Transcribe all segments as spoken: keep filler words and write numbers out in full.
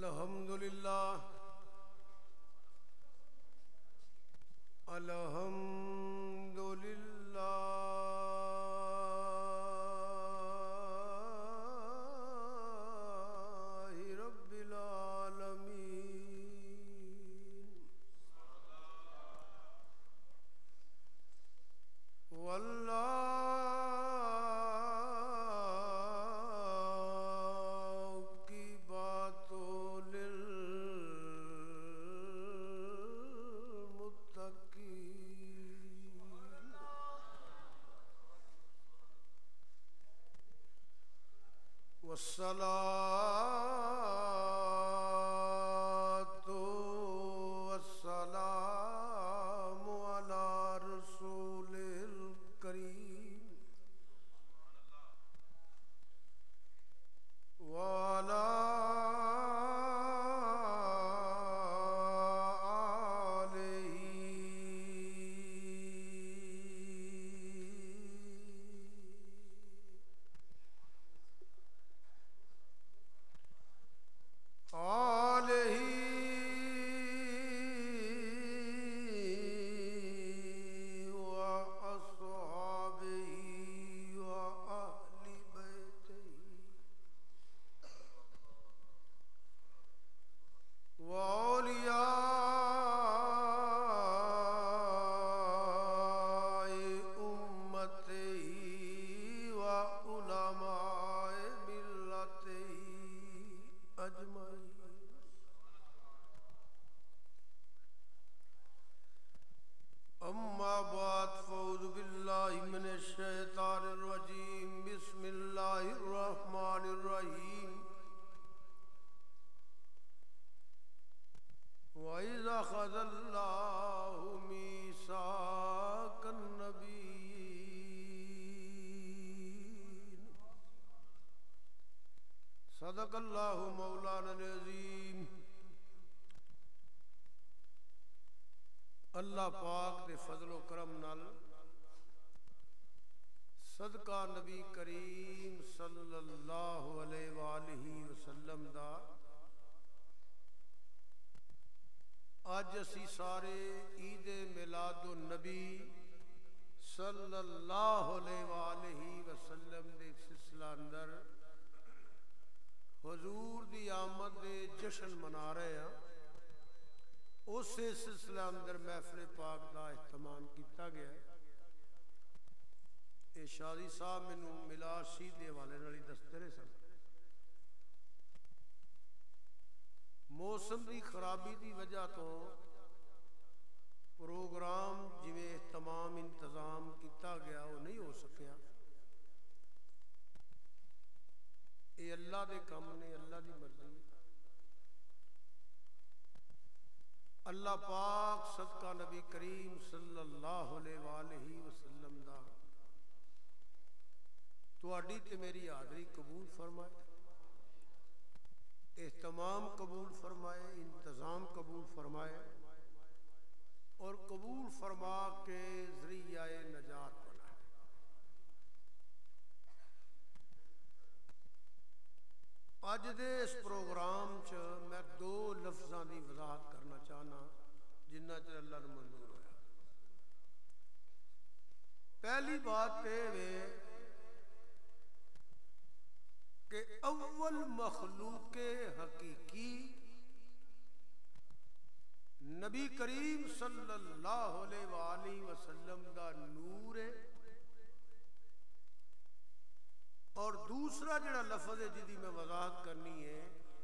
الحمدللہ الحمدللہ رب العالمین واللہ والصلاة والسلام على رسول الكريم وعلى أما بعد فأعوذ بالله من الشيطان الرجيم بسم الله الرحمن الرحيم وإذا أخذ الله ميثاق النبيين صدق الله مولانا العظيم اللہ پاک دے فضل و کرم نال صدقہ نبی کریم صلی اللہ علیہ وآلہ وسلم دا آج اسی سارے عید میلاد النبی صلی اللہ علیہ وآلہ وسلم دے سلسلہ اندر حضور دی آمد دے جشن منا رہے ہیں اس سلسلہ اندر محفل پاک دا اہتمام کیتا گیا ہے اے شادی صاحب مینوں میلاد شریف دے حوالے نال دستے رہے سن موسم دی خرابی دی وجہ تو پروگرام جویں اہتمام انتظام کیتا گیا وہ نہیں ہو سکیا اے اللہ دے کام نے اللہ دی مرضی اللہ پاک صدقہ نبی کریم صلی اللہ علیہ وآلہ وسلم دا تواڈی تے میری حاضری قبول فرمائے اہتمام قبول فرمائے انتظام قبول فرمائے اور قبول فرما کے ذریعہ نجات بنائے اج دے اس پروگرام چ میں دو لفظاں دی وضاحت کرنا چاہنا جنہ چ اللہ نے منظور ہویا پہلی بات یہ ہے کہ اول مخلوق حقیقی نبی کریم صلی اللہ علیہ وآلہ وسلم دا نور ہے اور دوسرا جڑا لفظ ہے جدی میں وضاحت کرنی ہے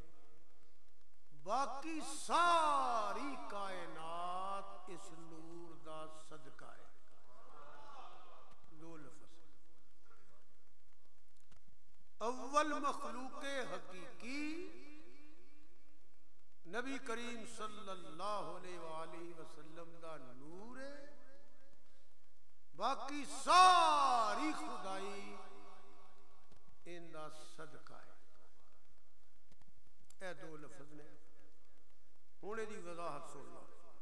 باقی ساری کائنات اس نور دا صدقہ ہے دو لفظ اول مخلوق حقیقی نبی کریم صلی اللہ علیہ وآلہ وسلم دا نور ہے باقی ساری خدائی ان دا صدقہ ہے اے دو لفظ نے ہونے دی وضاحت سن لو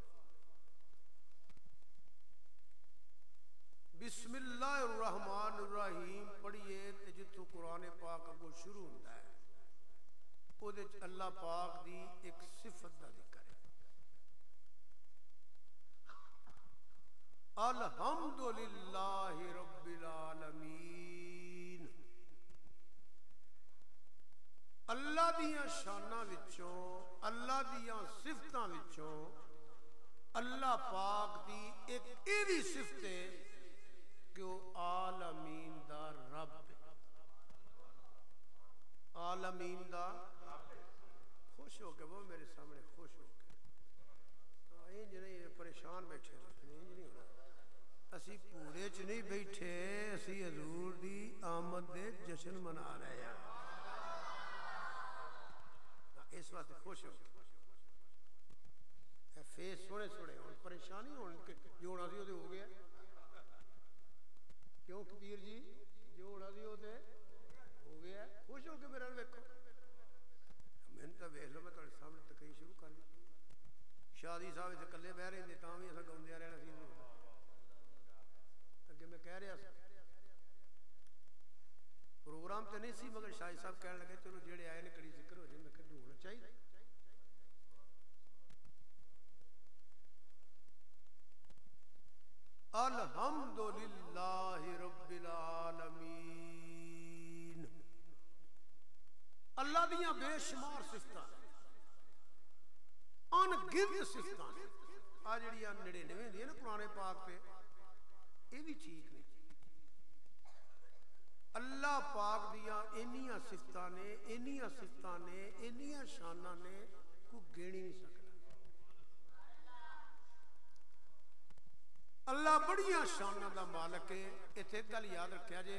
بسم اللہ الرحمن الرحیم پڑھیے تے جتوں قرآن پاک کو شروع ہوندا ہے او دے اللہ پاک دی ایک صفت دا ذکر ہے. الحمدللہ رب العالمین. اللہ دیاں شاناں وچوں، اللہ دیاں صفتاں وچوں اللہ پاک دی ایک یہ بھی صفت ہے کہ وہ عالمین دا رب ہے. عالمین دا خوش ہو کے وہ میرے سامنے خوش ہو کے انج نہیں پریشان بیٹھے انج نہیں ہونا. اسی پورے چ نہیں بیٹھے، اسی حضور دی آمد دے جشن منا رہے ہیں. اس وقت خوش ہو فیس سونے سونے ہوں، پریشانی ہون جو ہونا سی وہ ہو گیا. کیوں پیر جی جو ہونا سی وہ ہو گیا. خوش ہو کے میرے ویکھو. میں تو ویخ لو میں تھوڑے سامنے تقریر شروع کر لی. شادی صاحب اتنے کلے بہ رہے تھے تاں بھی اصل گاؤندیا رہنا سی. اگے میں کہہ رہا سا پروگرام تو نہیں سی، مگر شاہد صاحب کہنے لگے چلو جہے آئے نے کڑی ذکر ہو جائے. میں کہ ہونا چاہیے. الحمدللہ رب العالمین. اللہ دیاں بے شمار صفتاں، ان گنت صفتاں. آ جڑیاں نڑینویں دی نا قرآن پاک پہ یہ بھی ٹھیک نہیں. اللہ پاک دیاں اینیاں صفتاں نے، اینیاں صفتاں نے، اینیاں شاناں نے کو گیڑی نہیں سکتا. اللہ بڑیاں شاناں دا مالک ہے. اتنے گل یاد رکھیا جے،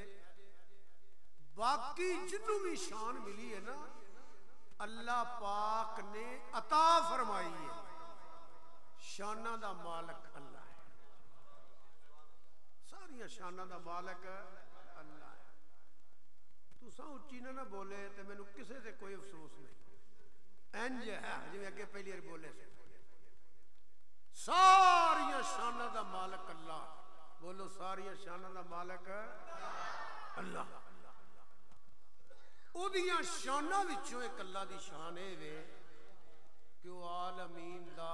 باقی جنوں بھی شان ملی ہے نا اللہ پاک نے عطا فرمائی ہے. شاناں دا مالک اللہ ہے. ساریاں شاناں دا مالک اللہ ہے. تساں اچھی نہ نہ بولے تو مینوں کسے سے کوئی افسوس نہیں. انج ہے جی اگے پہلی بار بولے سے ساریاں شاناں دا مالک اللہ. بولو ساریاں شاناں دا مالک اللہ. او دیاں شاناں وچوں ایک اللہ دی شان اے وے کہ وہ عالمین دا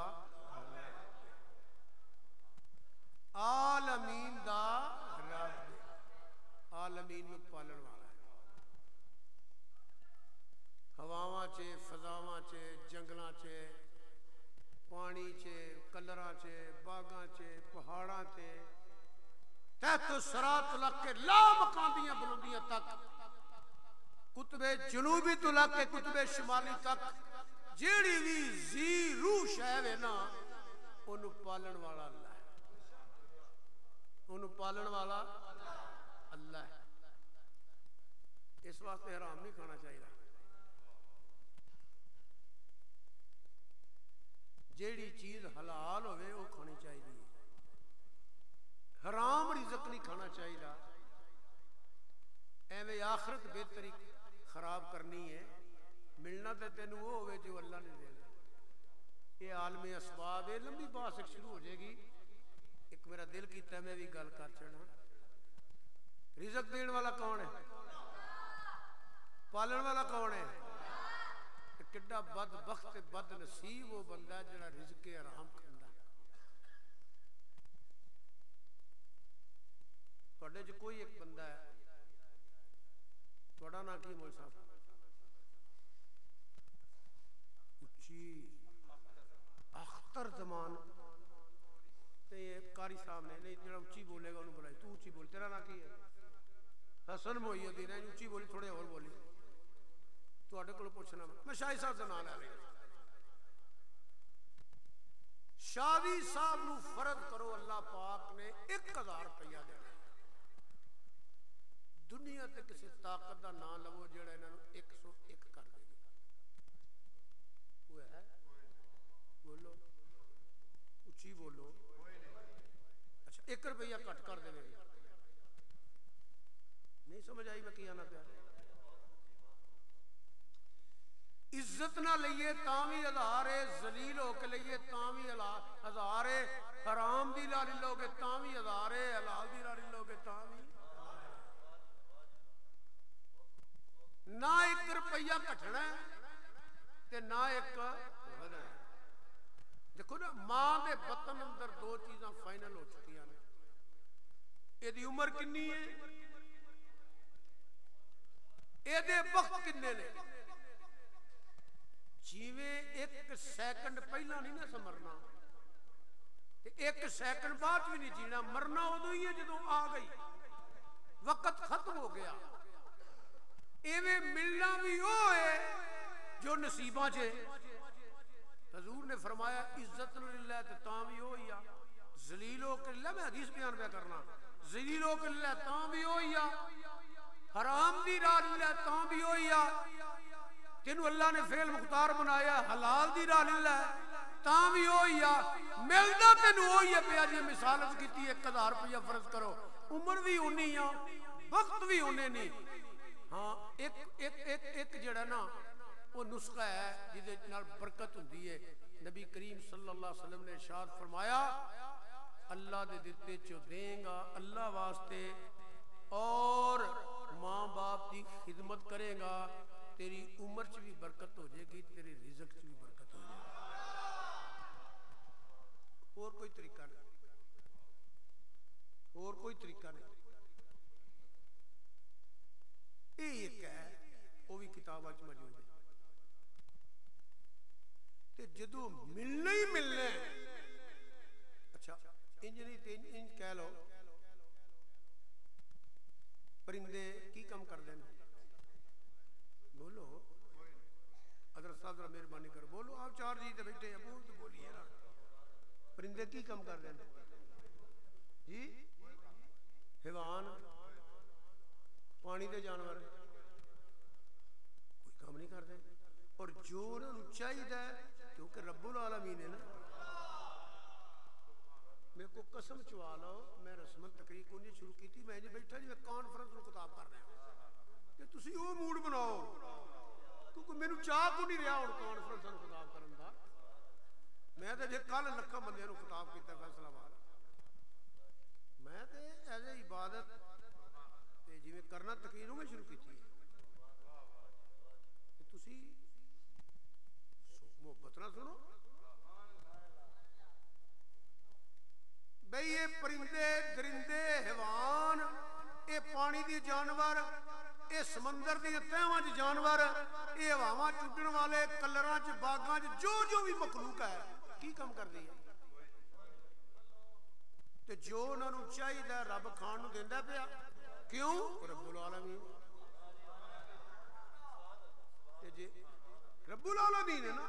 عالمین دا رب. عالمین نو پالن والا ہے. ہواواں چے، فضاواں چے، جنگلاں چے، پانی چے، کلراں چے، باغاں چے، پہاڑاں چے، تحت سرات لگ کے لا مکان دیاں بلندیاں تک، قطب جنوبی تو لگ کے قطب شمالی تک جیڑی بھی زی روح شے وے نا انہوں پالن والا اللہ ہے. انہوں پالن والا اللہ ہے. اس واسطے حرام نہیں کھانا چاہیے. جیڑی چیز حلال ہوئے وہ کھانی چاہیے. حرام رزق نہیں کھانا چاہیے. ایویں آخرت بہتری خراب کرنی ہے. ملنا تو تینوں وہ ہوئے جو اللہ نے دینا. یہ عالم اسباب ہے. لمبی بحث شروع ہو جائے گی. ایک میرا دل کیتا ہے میں بھی گل کر چڑھا. رزق دین والا کون ہے؟ پالن والا کون ہے؟ کڈا بد بخت بد نصیب وہ بندہ جڑا رزق حرام کھاندا. تواڈے چ کوئی ایک بندہ ہے، تواڈا نام کی مول صاحب؟ اچھی اختر زمان تے قاری صاحب نے نہیں جڑا اچھی بولے گا انہوں بلائی. تو اچھی بول. تیرا نام کی ہے؟ حسن محی الدین. اچھی بولی تھوڑے اور بولی. تواڈے کولوں پوچھنا میں شاہی صاحب دا نام لے لیا. شادی صاحب نو فرض کرو اللہ پاک نے ایک ہزار روپیہ دینا. دنیا تے کسی طاقت دا نام لو جڑا انہاں نو ایک سو ایک کر دے گی. وہ ہے؟ بولو اچھی بولو. اچھا ایک روپیہ کٹ کر دے گی. نہیں سمجھ آئی میں کیا آنا پیا. عزت نہ لئیے تاں بھی ہزار ہے، ذلیل ہو کے لئیے تاں بھی ہزار ہے، حرام دی لاری لوگے تاں بھی ہزار ہے، حلال دی لاری لوگے تاں بھی. نہ ایک روپیہ کٹنا ہے تے نہ ایک ودن. دیکھو نا ماں دے بطن اندر دو چیزاں فائنل ہو چکی ہیں. اے دی عمر کنی ہے, اے دے وقت کنے نے. جیویں ایک سیکنڈ پہلا نہیں نہ سمرنا, ایک سیکنڈ بعد بھی نہیں جینا. مرنا ادو ہی ہے جدوں آ گئی, وقت ختم ہو گیا. ایویں ملنا بھی وہ ہے جو نصیباں چے. حضور نے فرمایا عزت للہ تے تاں بھی ہوئی آ, ذلیل ہو کے اللہ, میں حدیث بیان پہ کرنا, ذلیل ہو کے اللہ تاں بھی ہوئی آ, حرام دی راہ للہ تاں بھی ہوئی آ. تینوں اللہ نے فعل مختار بنایا حلال دی راہ للہ تاں بھی ہوئی آ. ملدا تینوں ہوئی ہے پیا جی مثالت کیتی ایک ہزار روپیہ فرض کرو, عمر بھی اونی آ, وقت بھی اونے نہیں. ہاں ایک ایک ایک ایک جڑا نا وہ نسخہ ہے جدے نال برکت ہوندی ہے. نبی کریم صلی اللہ علیہ وسلم نے ارشاد فرمایا اللہ دے دتے چو دیں گا اللہ واسطے اور ماں باپ کی خدمت کرے گا, تیری عمر چ بھی برکت ہو جائے گی, تیرے رزق چ بھی برکت ہو جائے گی. اور کوئی طریقہ نہیں, اور کوئی طریقہ نہیں. یہ ایک ہے وہ بھی کتاب اچ موجود ہے. تے جدوں ملنا ہی ملنا ہے, اچھا انج نہیں تے انج کہہ لو پرندے کی کم کر دیں, بولو حضرت صاحب ذرا مہربانی کر بولو, آپ چار جی تے بیٹھے ہیں, بول تو بولیے نا. پرندے کی کم کر دیں جی, حیوان پانی دے جانور کوئی کام نہیں کرتے. اور جو انہوں چاہیے کیونکہ رب العالمین ہے نا. میرے کو قسم چوا لو, میں رسمن تقریر کو نہیں شروع کی تھی, میں نہیں بیٹھا جی میں کانفرنس میں خطاب کر رہا ہوں کہ تسی وہ موڈ بناؤ, کیونکہ میرے چاہ کو نہیں رہا ہوں کانفرنس میں خطاب کرن دا. میں تو جی کل لکھاں بندے نو خطاب کیتا فیصلہ آباد, میں تے ایز اے عبادت تے جویں کرنا تقریروں میں شروع کی تھی. تسی محبت نہ سنو بھئی, یہ پرندے درندے حیوان, یہ پانی دی جانور, یہ سمندر دی تہواں چ جانور, یہ ہواواں چڈن والے, کلراں چ باغاں چ جو جو بھی مخلوق ہے کی کم کر دی ہے. تے جو انہاں نوں چاہیے رب کھان نوں دیندا پیا, کیوں؟ رب العالمین. تے جے رب العالمین ہے نا,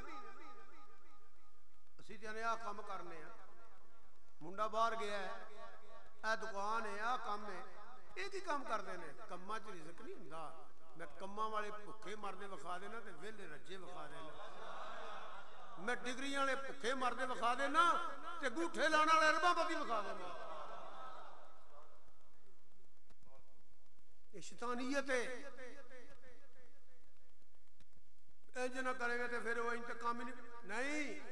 اسی تے آ کام کرنے ہیں, منڈا باہر گیا ہے, اے دکان ہے, آ کام ہے, یہ کی کام کر دینے. کماں چ رزق نہیں ہوندا. میں کماں والے بھکھے مردے وکھا دینا تے ویلے رجے وکھا دینا. میں ڈگریاں والے بھکھے مردے وکھا دینا تے گوٹھے لانے والے ارباں پتی وکھا دینا. یہ شیطانیت ہے. انج نہ کرے گا تے پھر وہ انتقام ہی نہیں. نہیں,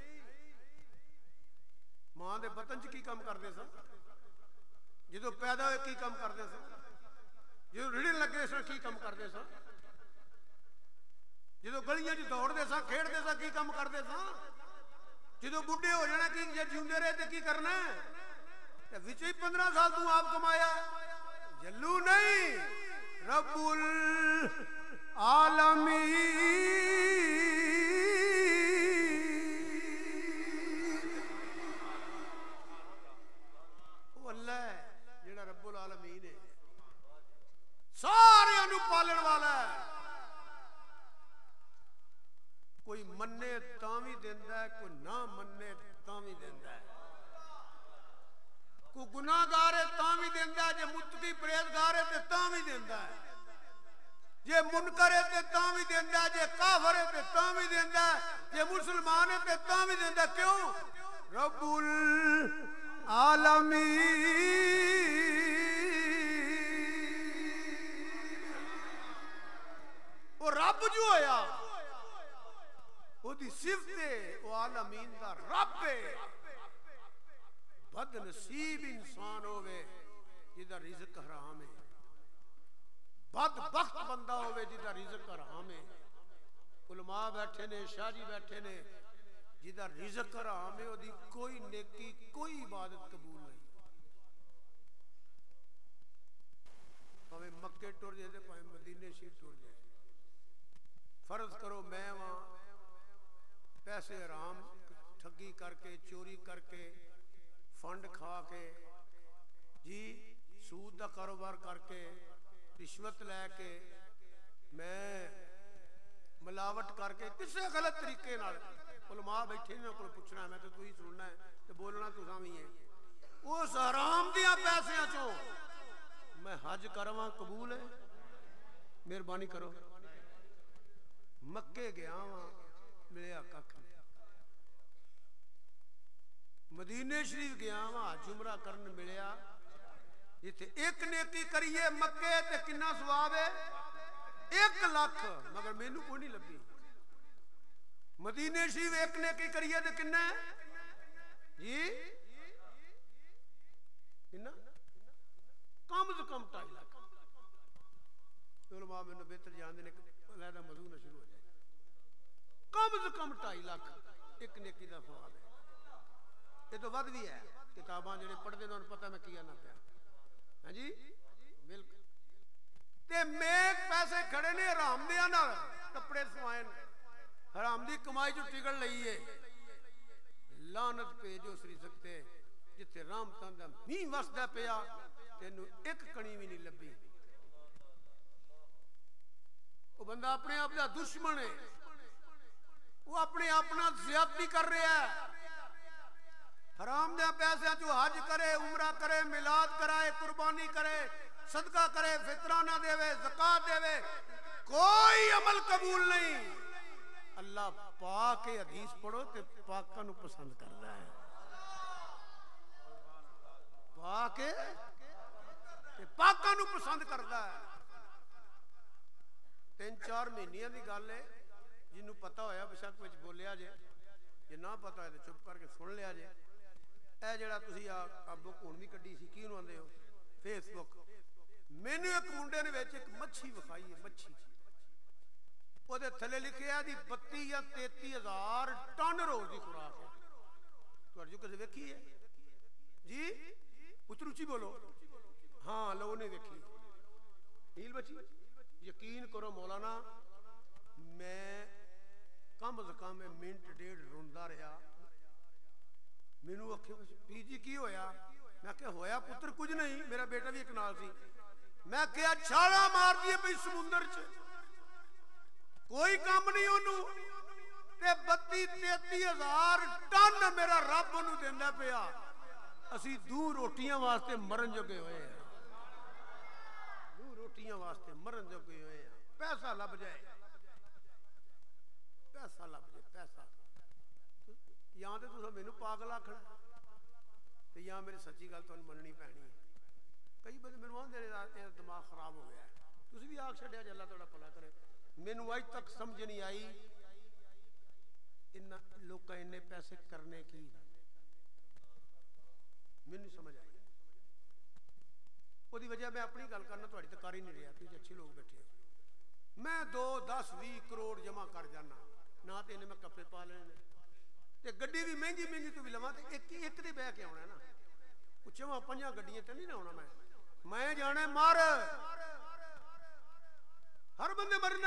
ماں دے بطن چ کی کام کرتے سن, جدو پیدا ہوئے کی کام کرتے سن, جدو رڑن لگے سن کی کام کرتے سن, جدو گلیاں چ دوڑتے سن کھیڈتے سن کی کام کرتے سن, جدو بڈھے ہو جانا کی جیوندے رہے تے کی کرنا ہے. تے وچ ہی پندرہ سال تو آپ کمایا, جلو نہیں. رب العالمین سارے انو پالن والا ہے. کوئی مننے تاں بھی دیندا ہے, کوئی نہ مننے تاں بھی دیندا ہے. کوئی گناہ گار ہے تاں بھی دیندا ہے, جے متقی پرہیزگار ہے تے تاں بھی دیندا ہے, جے منکر ہے تے تاں بھی دیندا ہے, جے کافر ہے تے تاں بھی دیندا ہے, جے مسلمان ہے تے تاں بھی دیندا ہے. کیوں؟ رب العالمین. وہ رب جو ہویا وہ دی صفت ہے, وہ عالمین دا رب ہے. بد نصیب انسان ہوئے جدہ رزق حرام ہے, بد بخت بندہ ہوئے جدہ رزق حرام ہے. علماء علماء بیٹھے نے شاہ جی بیٹھے نے جدھر رزق حرام ہے دی کوئی نیکی کوئی عبادت قبول نہیں پاویں مکے ٹر جائے پاویں مدینے شریف ٹر جائے فرض کرو میں وہاں پیسے حرام ٹھگی کر کے چوری کر کے فنڈ کھا کے جی سود دا کاروبار کر کے رشوت لے کے میں ملاوٹ کر کے کسے غلط طریقے نال علماء بیٹھے نے کو پوچھنا ہے میں تو تو ہی سننا ہے تے بولنا تو سامی ہے اس حرام دیاں پیسیاں چوں میں حج کرواں قبول ہے مہربانی کرو مکے گیا ہاں ملیا ککھ نہیں مدینے شریف گیا ہاں جمرہ کرن ملیا جتھے ایک نیکی کریے مکے تے کنا ثواب ہے ایک لاکھ مگر مینوں کوئی نہیں لبھی مدینے شریف ایک نیکی کریے تے کنا ہے جی کنا کم سے کم ٹائی لاکھ علماء میں بہتر جان دینے علیحدہ موضوع نہ شروع ہو جائے کم سے کم ٹائی لاکھ ایک نیکی دا ثواب ہے یہ تو ود بھی ہے کتاباں جڑے پڑھتے ہیں انہوں پتہ میں کیا نہ پیا ہاں جی بالکل تے میں پیسے کھڑے نے حرام دیاں نال کپڑے سوائے حرام دی کمائی جو ٹکڑ لئی ہے لعنت پہ جو سری سکتے جتھے رام تاندا می وسدا پیا تینوں ایک کڑی بھی نہیں لبھی وہ بندہ اپنے آپ دا دشمن ہے وہ اپنے اپنا زیادتی کر رہا ہے حرام دے پیسے جو حج کرے عمرہ کرے میلاد کرائے قربانی کرے صدقہ کرے فطرانہ دے وے زکاة دے وے کوئی عمل قبول نہیں اللہ پاک حدیث پڑھو تے پاکاں نو پسند کردا ہے پاک تے پاکاں نو پسند کردا ہے تین چار مہینیاں دی گل ہے جنوں پتہ ہویا بشک وچ بولیا جے جے نہ پتہ ہے تے چپ کر کے سن لیا جے اے جڑا تسی آ بک ہن بھی کڈی سی کینوں آندے ہو فیس بک مینوں ایک منڈے نے وچ ایک مچھی وکھائی ہے مچھی او دے تھلے لکھیا دی بتی یا تینتی ہزار ٹن روز دی خوراک ہے تہاڈی جو کسے ویکھی ہے جی اچھی اچھی بولو ہاں لوگوں نے ویکھی ہیل بچی یقین کرو مولانا میں کم از کم منٹ ڈیڑھ روندا رہا مینوں آکھے پی جی کی ہویا میں کہ ہویا پتر کچھ نہیں میرا بیٹا بھی ایک نال سی میں کیا چھالا مار دیے پئی سمندر چ کوئی کام نہیں انہوں تے بتی تیتی ہزار ٹن میرا رب انہوں دیندہ پیا اسی دو روٹیاں واسطے مرن جو گئے ہوئے ہیں دو روٹیاں واسطے مرن جو گئے ہوئے ہیں پیسہ لب جائے پیسہ لب جائے پیسہ یہاں تے تو میں نو پاگل آکھنا تے یہاں میری سچی گل تو مننی پہنی ہے کئی بندے میں نو آندے دماغ خراب ہو گیا ہے تسی بھی آگ چھڑیا جے اللہ تہاڈا بھلا کرے میں نو آج تک سمجھ نہیں آئی ان لوکاں اننے پیسے کرنے کی میں نہیں سمجھ آئی وہ دی وجہ میں اپنی گل کرنا تہاڈی تے کر ہی نہیں رہا تسی اچھے لوگ بیٹھے ہو میں دو دس بھی کروڑ جمع کر جانا نہ تے انہیں میں کپڑے پا لینے تے گڈی بھی مہنگی مہنگی تو بھی لواں تے ایک ایک دی بہ کے آنا ہے نا چواں پنجاں گڈیاں تے نہیں نہ ہونا میں میں جانے مار ہر بندے مرنا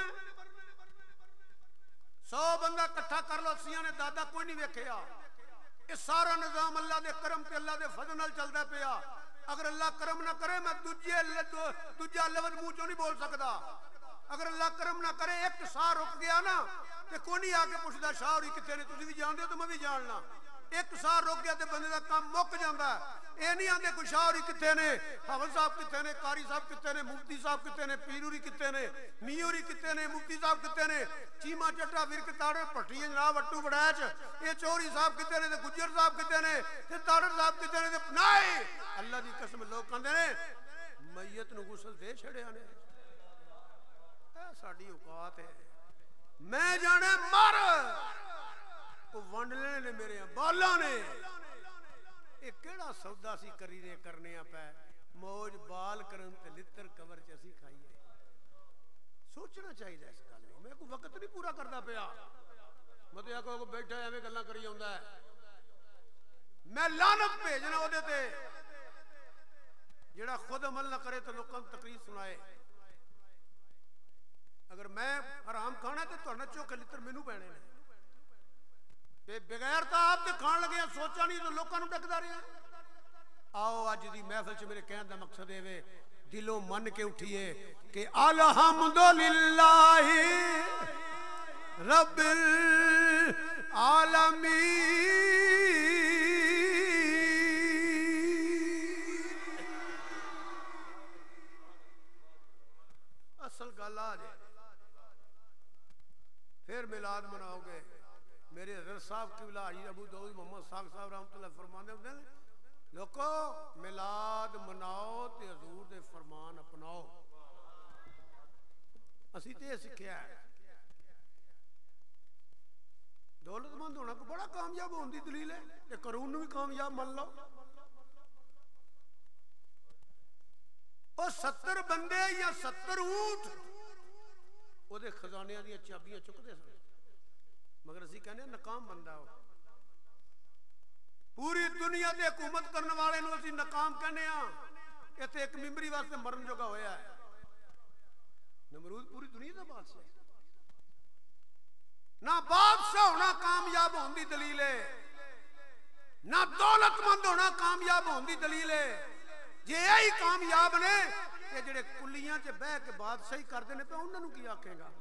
سو بندہ کٹھا کر لو سیاں نے دادا کوئی نہیں ویکھیا یہ سارا نظام اللہ دے کرم تے اللہ دے فضل نال چلدا پیا اگر اللہ کرم نہ کرے میں دوجے دوجا لفظ منہ چوں نہیں بول سکدا اگر اللہ کرم نہ کرے ایک سا رک گیا نا تے کوئی نہیں آ کے پوچھدا شاہ ہوری کتے نے تسی بھی جان دے تو میں بھی جاننا ایک سا رک گیا تے بندے دا کام مک جاندا ہے اے نہیں آندے کوئی شاہ ہوری کتے نے حافظ صاحب کتے نے قاری صاحب کتے نے مفتی صاحب کتے نے پیر ہوری کتے نے می ہوری کتے نے مفتی صاحب کتے نے چیما چٹا ورک تاڑے پٹھی جناب وٹو بڑاچ اے چوری صاحب کتے نے تے گجر صاحب کتے نے تے تاڑر صاحب کتے نے تے نہیں اللہ دی قسم لوگ کہندے نے میت نو غسل دے چھڑیا نے اے ساڈی اوقات ہے میں جانے مر کو ونڈ لینے نے میرے بالاں نے اے کیڑا سودا سی کرینے کرنے پے موج بال کرن تے لتر کور چ اسی کھائیے سوچنا چاہیے اس گل میں کوئی وقت نہیں پورا کرتا پیا مطلب کوئی بیٹھا ایویں گلاں کری آਉਂਦਾ ہے میں لعنت بھیجنا وہ تے جڑا خود عمل نہ کرے تو لوگوں کو تقریر سنائے اگر میں حرام کھانا ہے تو تھوڑا چوکھے لتر مینوں پینے نے تے بغیر تو آپ تے کھان لگے سوچا نہیں تو لوگوں کو ڈکدا رہا آؤ اج دی محفل چ میرے کہن دا مقصد ہے دلوں من کے اٹھیے کہ الحمدللہ رب العالمین اصل گل آ جائے پھر میلاد مناؤ گے میرے حضرت صاحب قبلہ حاجی ابو داؤد محمد ساق صاحب رحمۃ اللہ فرمانے ہوتے ہیں لوکو میلاد مناؤ تے حضور دے فرمان اپناؤ اسی تے سکھیا ہے دولت مند ہونا کو بڑا کامیاب ہونے دی دلیل ہے تے قارون نو بھی کامیاب مان لو او ستر بندے یا ستر اونٹ او دے خزانے دی چابیاں چکدے سن مگر اسی کہنے ناکام بندہ ہو پوری دنیا دے حکومت کرنے والے نو اسی ناکام کہنے ہاں ایتھے ایک ممبری واسطے مرن جوگا ہویا ہے نمرود پوری دنیا دا بادشاہ ہے نہ بادشاہ ہونا کامیاب ہونے دی دلیل ہے نہ دولت مند ہونا کامیاب ہونے دی دلیل ہے جے یہی کامیاب نے کہ جڑے کلیاں چ بہ کے بادشاہی کردے نے پہ انہاں نوں کی آکھے گا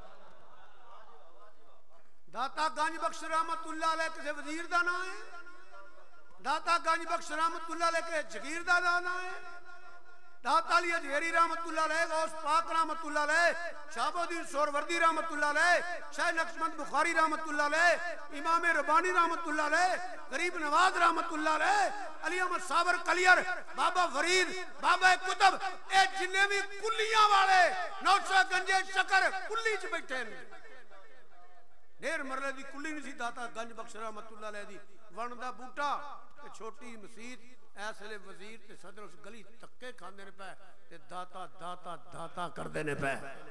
داتا گنج بخش رحمت اللہ علیہ کسے وزیر دا نام ہے داتا گنج بخش رحمت اللہ علیہ کے جگیر دا نام ہے داتا علی اجہری رحمت اللہ علیہ غوث پاک رحمت اللہ علیہ شہاب الدین سہروردی رحمت اللہ علیہ شاہ نقشبند بخاری رحمت اللہ علیہ امام ربانی رحمت اللہ علیہ غریب نواز رحمت اللہ علیہ علی احمد صابر کلیر بابا فرید بابا کتب اے جنہیں بھی کلیاں والے نوچہ گنجے شکر کلی چ بیٹھے ہیں دیر مرلے دی کلی نہیں سی داتا گنج بخش رحمت اللہ علیہ دی ون دا بوٹا تے چھوٹی مسجد ایسے لئے وزیر تے صدر اس گلی تکے کھاندے نے پہ تے داتا داتا داتا کر دینے پہ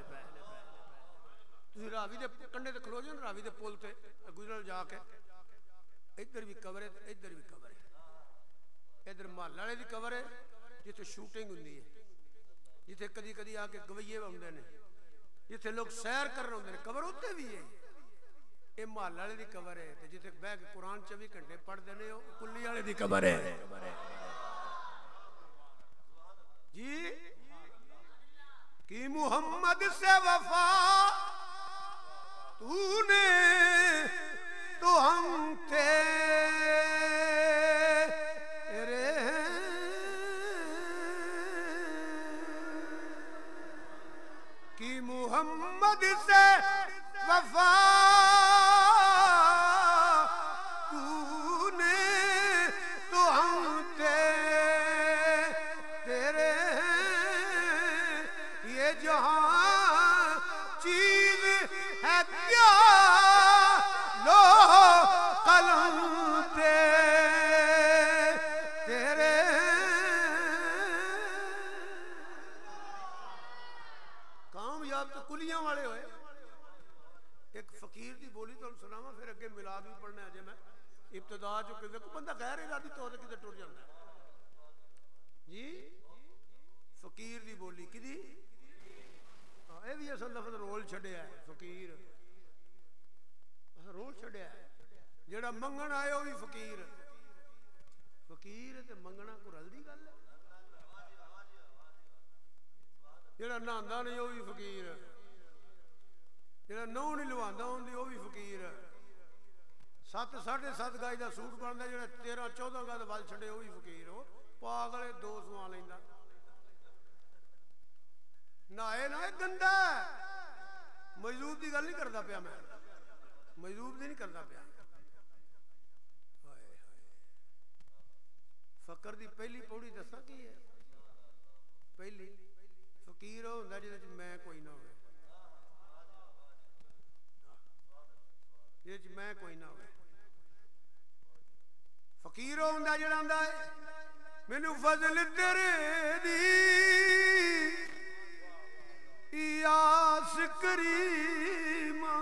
تسی راوی دے کنڈے تے کھلو جائیں راوی دے پول تے گزرل جا کے ادھر بھی کور ہے ادھر بھی کور ہے ادھر محلے دی کور ہے جتے شوٹنگ ہوندی ہے جتے کدی کدی آ کے گویے ہوندے نے جتے لوگ سیر کر رہے ہوندے نے کور ہوتے بھی ہے یہ محل والے دی قبر ہے تے جتھے بہ کے قرآن چوبی گھنٹے پڑھ دینے ہو کلی والے دی قبر ہے جی کہ محمد سے وفا تو نے تو ہم تیرے کہ محمد سے وفا ابتدا جو کہ دیکھو بندہ غیر ارادی طور سے کدھر ٹر جاتا ہے جی فقیر دی بولی کی دی اے بھی اصل لفظ رول چھڑیا ہے فقیر رول چھڑیا ہے جڑا منگن آئے ہو بھی فقیر فقیر تے منگنا کو رل دی گل ہے جڑا نہاندا نہیں ہو بھی فقیر جڑا نو نہیں لواندا ہوندی ہو بھی فقیر سات ساڑھے سات گائی دا سوٹ بندا جڑا تیرہ چودہ گاہ دا وال چھڑے ہوئی فقیر ہو پاگلے دو سوا لیندا نائے نائے گندا مجذوب دی گل نہیں کردا پیا میں مجذوب دی نہیں کردا پیا فقر دی پہلی پوڑی دساں کی ہے پہلی فقیر ہوندا جے میں کوئی نہ ہوئے جے میں کوئی نہ ہوئے فقیر ہوندا جڑا ہوندا ہے مینوں فضل تیرے دی یاس کریما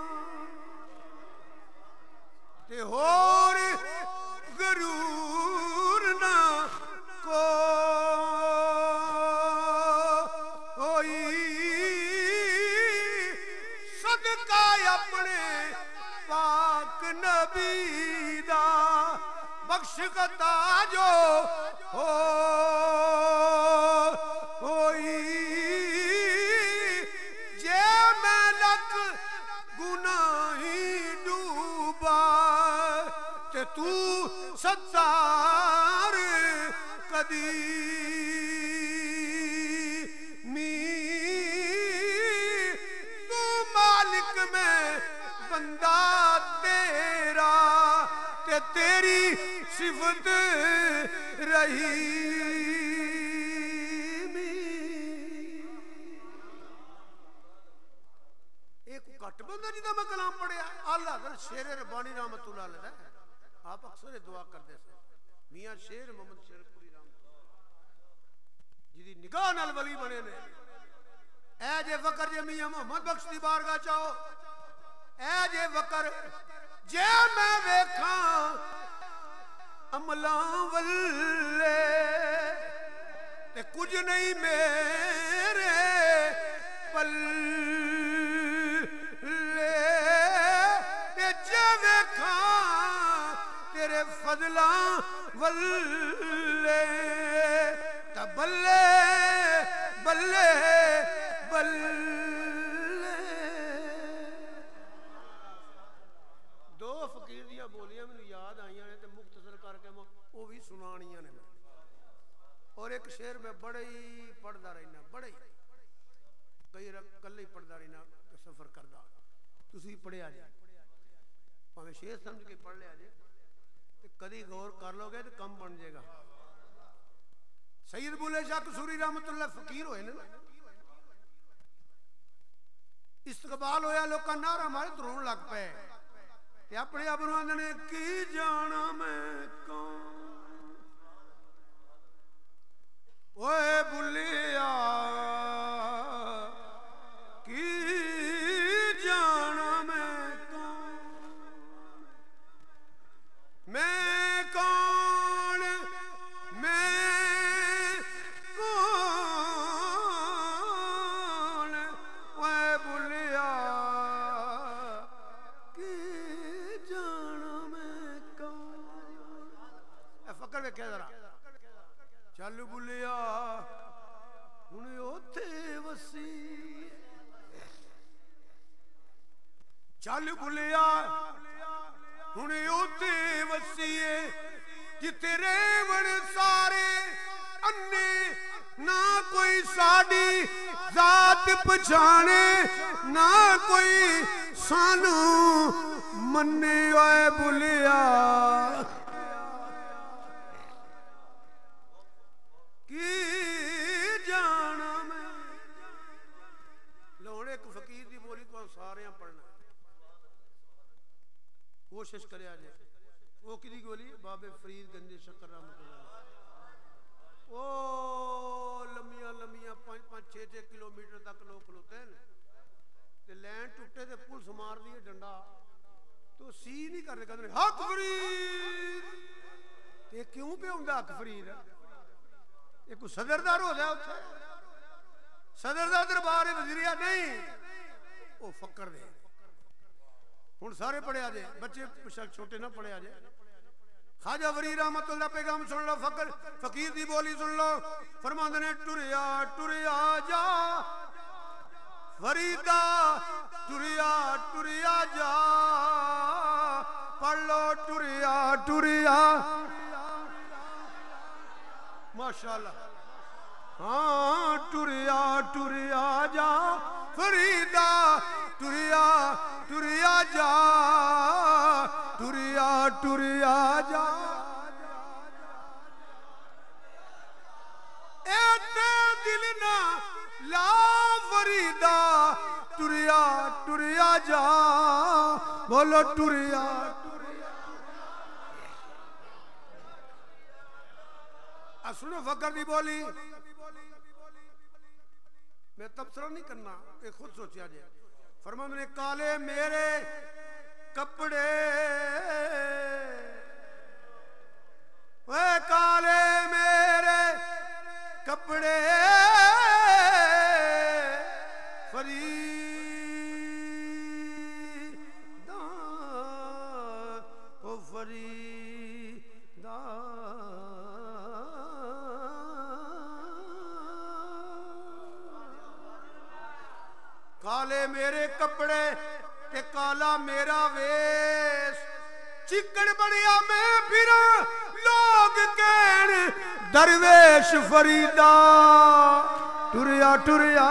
تے ہور غرور نہ کو ہوئی صدقہ اپنے پاک نبی دا بخش عطا جو ہو ہوئی جے میں لک گناہی ڈوبا تے تو ستار قدیمی تو مالک میں بندہ تیرا تے تیری صفت رحیمی ایک کٹ بندہ جدہ میں کلام پڑھے اللہ حضرت شیر ربانی رحمت اللہ علیہ آپ اکثر دعا کر دے سے میاں شیر محمد شیر پوری رحمت جدی نگاہ نال ولی بنے نے اے جے وقر جے میاں محمد بخش دی بارگاہ چاہو اے جے وقر جے میں ویکھاں عملاں والے تے کچھ نہیں میرے پلے تے جے ویکھاں تیرے فضلاں والے تا بلے بلے بلے دو فقیر دیاں بولیاں میں یاد آئیاں نے تے مختصر کر کے وہ بھی سنانیاں نے اور ایک شعر میں بڑے ہی پڑھدا رہنا بڑے ہی کئی کلے ہی پڑھدا رہنا سفر کردا تسی پڑھیا جائے پاویں شعر سمجھ کے پڑھ لیا جائے تے کدی غور کر لو گے تو کم بن جائے گا سید بولے شاہ قصوری رحمت اللہ فقیر ہوئے نا استقبال ہویا لوگ کا نعرہ ہمارے درون لگ پے کہ اپنے ابروان نے کی جانا میں کون اوے بلیا کی جانا میں کون میں کون میں کون اوے بلیا کیا ذرا چل بلیا ہن اوتھے وسی چل بلیا ہن اوتھے وسی جتے ریوڑ سارے انے نہ کوئی ساڈی ذات پہچانے نہ کوئی سانو منے اوے بلیا کی جانا میں لوڑے ایک فقیر دی بولی تو سارے پڑھنا کوشش کرے آجے وہ کدی بولی بابے فرید گنجے شکر رحمت اللہ او لمیاں لمیاں پانچ پانچ چھے چھے کلومیٹر تک لوگ کھلوتے ہیں تے لین ٹوٹے تے پولس مار دیئے ڈنڈا تو سی نہیں کرنے کہتے ہیں حق فرید تے کیوں پہ ہوں دا حق فرید ہے ایک صدردار ہو جائے اتھے صدردار دربار وزیریہ نہیں وہ فقر دے ہن سارے پڑھے آ جائے بچے چھوٹے نہ پڑھے آ جائے خواجہ ولی رحمت اللہ پیغام سن لو فقر فقیر دی بولی سن لو فرماندے نے ٹریا ٹریا جا فریدہ ٹریا ٹریا جا پڑھ لو ٹریا ٹریا ماشاءاللہ ہاں ٹریا ٹریا جا فریدہ ٹریا ٹریا جا ٹریا ٹریا جا ایتے دل نہ لا فریدہ ٹریا ٹریا جا بولو ٹریا سنو فقر دی بولی میں تبصرہ نہیں کرنا، یہ خود سوچیا جائے. فرماتے نے کالے میرے کپڑے، اے کالے میرے کپڑے فریداں او فریداں کالے میرے کپڑے تے کالا میرا ویس، چکڑ بڑیا میں پھرا لوگ کہن درویش فریدا ٹریا ٹریا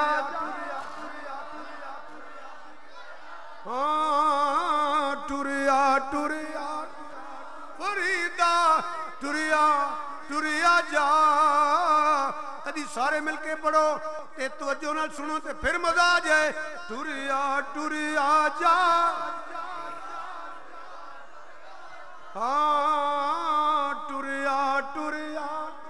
ہاں ٹریا ٹریا فریدا ٹریا ٹریا جا. کدی سارے مل کے پڑھو تے توجہ نال سنو تے پھر مزہ آ جائے. ٹریا ٹریا جا ہاں ٹریا ٹریا.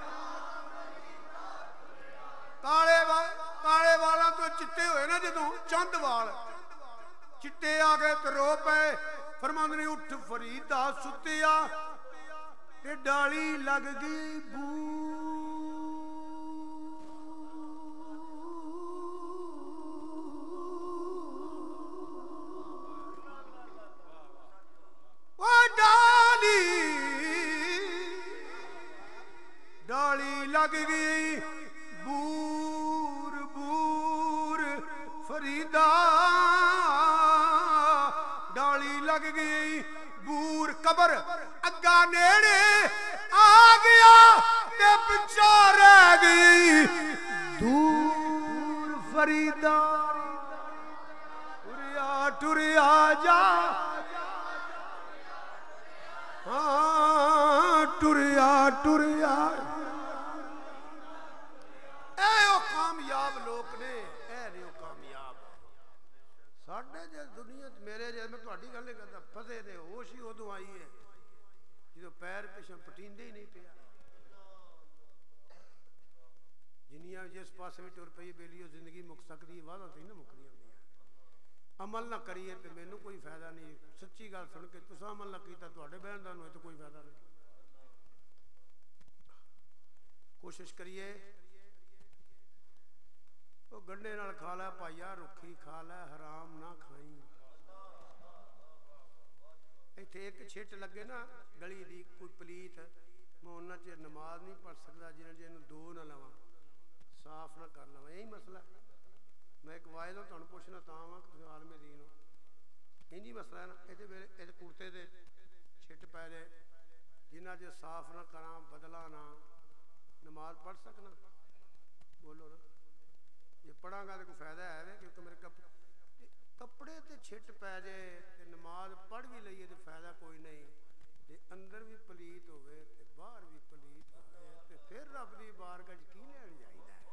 کالے کالے والا تو چٹے ہوئے نا جدوں چند وال چٹے آ گئے تو رو پے. فرماندے نے اٹھ فریدا ستیا تے ڈالی لگ گئی بو. ڈالی لگ گئی بور بور فریدا ڈالی لگ گئی بور. قبر اگا نیڑے آ گیا تے پچھا رہ گئی دور فریدا ٹریا ٹریا جا ہاں ٹریا ٹریا. اے او کامیاب لوگ نے، اے نہیں او کامیاب ساڈے جے دنیا میرے جے میں تہاڈی گل نہیں کردا فسے دے ہوش ہی ادوں آئی ہے جدوں پیر پیچھے پٹیندے ہی نہیں پیا. دنیا جس پاسے بھی ٹر پئی بیلیو زندگی مک سکدی وعدہ تے نہ مکدی ہوندی. عمل نہ کریے تو مینوں کوئی فائدہ نہیں. سچی گل سن کے تساں عمل نہ کیتا تہاڈے بہن دا ہوئے تو کوئی فائدہ نہیں. کوشش کریے وہ گنڈے نال کھا لے پائیا رکھی کھا لے حرام نہ کھائیں. ایتھے ایک چھٹ لگے نا گلی دی کوئی پلیت میں انہاں چ نماز نہیں پڑھ سکدا جنہاں چ دو نہ لواں صاف نہ کر لواں. یہی مسئلہ ہے. میں ایک واحد ہوں تہاڈوں پوچھنا تاں واں کہ عالم دین ہو انجی مسئلہ ہے نا. ایتھے میرے ایتھے کرتے دے چھٹ پے دے جنہاں چ صاف نہ کراں بدلا نہ نماز پڑھ سکنا بولو نا. یہ پڑھاں گا تو کوئی فائدہ ہے وے کیونکہ میرے کپ کپڑے تے چھٹ پے جائے تے نماز پڑھ بھی لئیے تو فائدہ کوئی نہیں. تے اندر بھی پلیت ہوئے تے باہر بھی پلیت ہوئے تے پھر رب دی بارگاہ کی لین جائیدا ہے.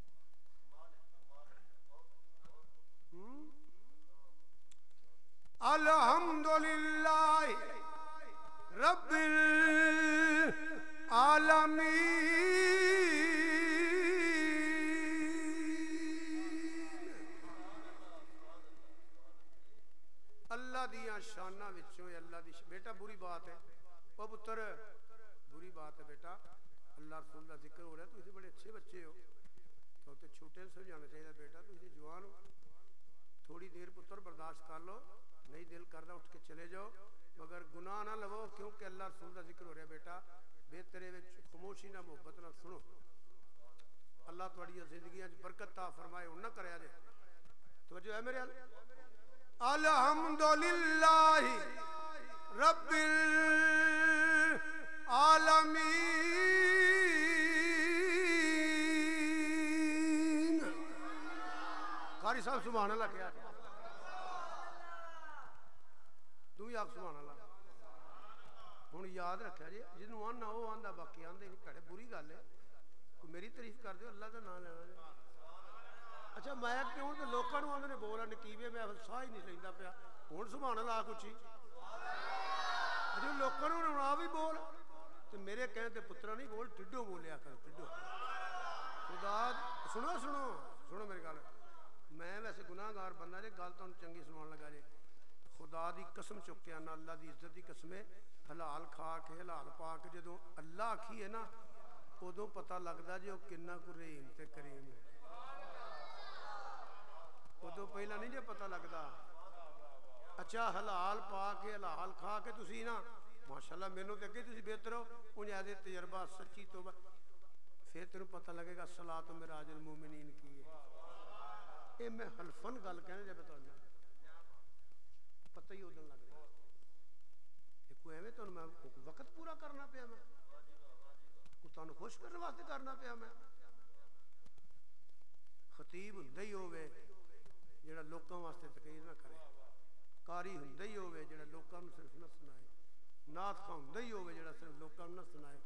الحمدللہ رب العالمین. اللہ دیاں شاناں وچوں اللہ دی بیٹا بری بات ہے او پتر بری بات ہے بیٹا. اللہ رسول دا ذکر ہو رہا ہے. تسی بڑے اچھے بچے ہو تو تے چھوٹے سے سمجھانا چاہیے بیٹا تسی جوان ہو تھوڑی دیر پتر برداشت کر لو. نہیں دل کردا اٹھ کے چلے جاؤ مگر گناہ نہ لو کیونکہ اللہ رسول دا ذکر ہو رہا ہے. بیٹا بہترے وچ خاموشی نہ محبت نہ سنو. اللہ تہاڈی زندگیاں وچ برکت عطا فرمائے. ہن نہ کریا جے توجہ ہے میرے ال الحمدللہ رب العالمین. قاری صاحب سبحان اللہ کیا تو بھی آپ سبحان اللہ. ہوں یاد رکھا جی جنوں آنا وہ آندا باقی آندے نہیں پیڑے. بری گل ہے کوئی میری تعریف کر دیو اللہ کا نام لینا جی. اچھا میں کیوں تو لوگوں نے آدھے بولا نکیوے میں ساہ ہی نہیں لینا پیا. ہوں سبحان اللہ کچھ ہی اچھا لوگوں نے آ بھی بول تو میرے کہنے تے پترا نہیں بول ٹھڈو بولیا کر ٹھڈو. خدا سنو سنو سنو میری گل میں ویسے گناہگار بندہ جے گل تانوں چنگی سناون لگا جے خدا دی قسم چک کے آنا اللہ دی عزت دی قسم ہے حلال کھا کے حلال پا کے جدوں اللہ آکھی ہے نا ادوں پتہ لگدا جے او کنا کو رحیم تے کریم ہے ادوں پہلا نہیں جے پتہ لگدا اچھا حلال پا کے حلال کھا کے تسی نا ماشاءاللہ مینوں تے اگے تسی بہتر ہو انج ایسے تجربہ سچی توبہ پھر تینوں پتہ لگے گا صلاۃ معراج المومنین کی ہے اے میں حلفن گل کہنے جے بتانا پتہ ہی ادن لگ رہا ہے کوئی ایویں تو میں وقت پورا کرنا پیا میں کو تانوں خوش کرنے واسطے کرنا پیا میں خطیب ہوندا ہی ہوے جڑا لوکاں واسطے تقریر نہ کرے قاری ہوندا ہی ہوے جڑا لوکاں نوں صرف نہ سنائے نعت خواں ہوندا ہی ہوے جڑا صرف لوکاں نوں نہ سنائے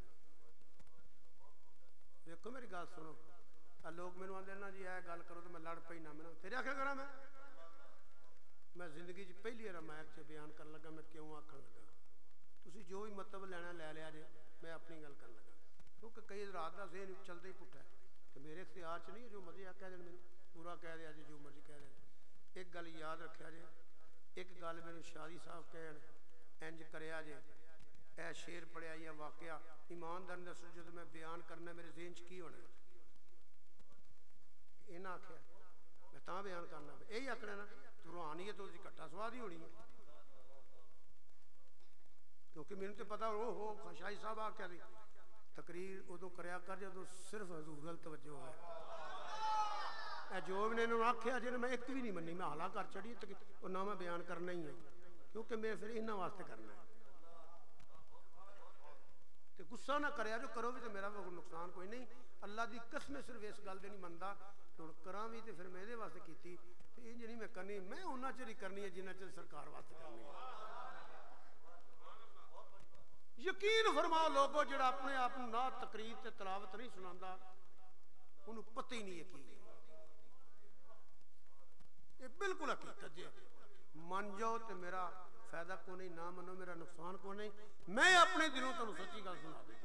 دیکھو میری گل سنو لوگ مینوں آندے نا جی اے گل کرو تو میں لڑ پئی نہ میں تیرے آکھیا کراں میں میں زندگی چ پہلی بار مائک چ بیان کرن لگا میں کیوں آکھن لگا تسی جو بھی مطلب لینا لے لیا جے میں اپنی گل کرن لگا کیونکہ کئی رات دا ذہن چلدا ہی پٹھا ہے کہ میرے اختیار چ نہیں جو مرضی کہہ دین مینوں پورا کہہ دیا جی جو مرضی کہہ دین ایک گل یاد رکھیا جے ایک گل مینوں شادی صاحب کہن انج کریا جے اے شعر پڑھیا یا واقعہ ایماندار دسو جدوں میں بیان کرنا میرے ذہن چ کی ہونا انہاں آکھیا میں تاں بیان کرنا یہی آکھنا نا تو روحانیت تو کٹھا سواد ہی ہونی ہے کیونکہ مینوں تے پتہ او ہو خشائی صاحب آکھیا دی تقریر ادوں کریا کر جدوں صرف حضور ال توجہ ہوئے اے جو بھی نے انہوں آکھیا جی میں ایک بھی نہیں منی میں حالا کر چڑھی اور نہ میں بیان کرنا ہی ہے کیونکہ میں پھر انہاں واسطے کرنا ہے تے غصہ نہ کریا جو کرو بھی تو میرا نقصان کوئی نہیں اللہ دی قسم صرف اس گل دے نہیں مندا ہن کراں بھی تے پھر میں دے واسطے کیتی تے انج نہیں میں کرنی میں انہاں چر ہی کرنی ہے جنہاں چر سرکار واسطے کرنی ہے یقین فرما لوگو جڑا اپنے آپ نعت تقریر تے تلاوت نہیں سناندا انہوں پتہ ہی نہیں ہے کی یہ بالکل حقیقت جی من جاؤ تے میرا فائدہ کو نہیں نہ منو میرا نقصان کو نہیں میں اپنے دلوں تو سچی گل سنا دیتی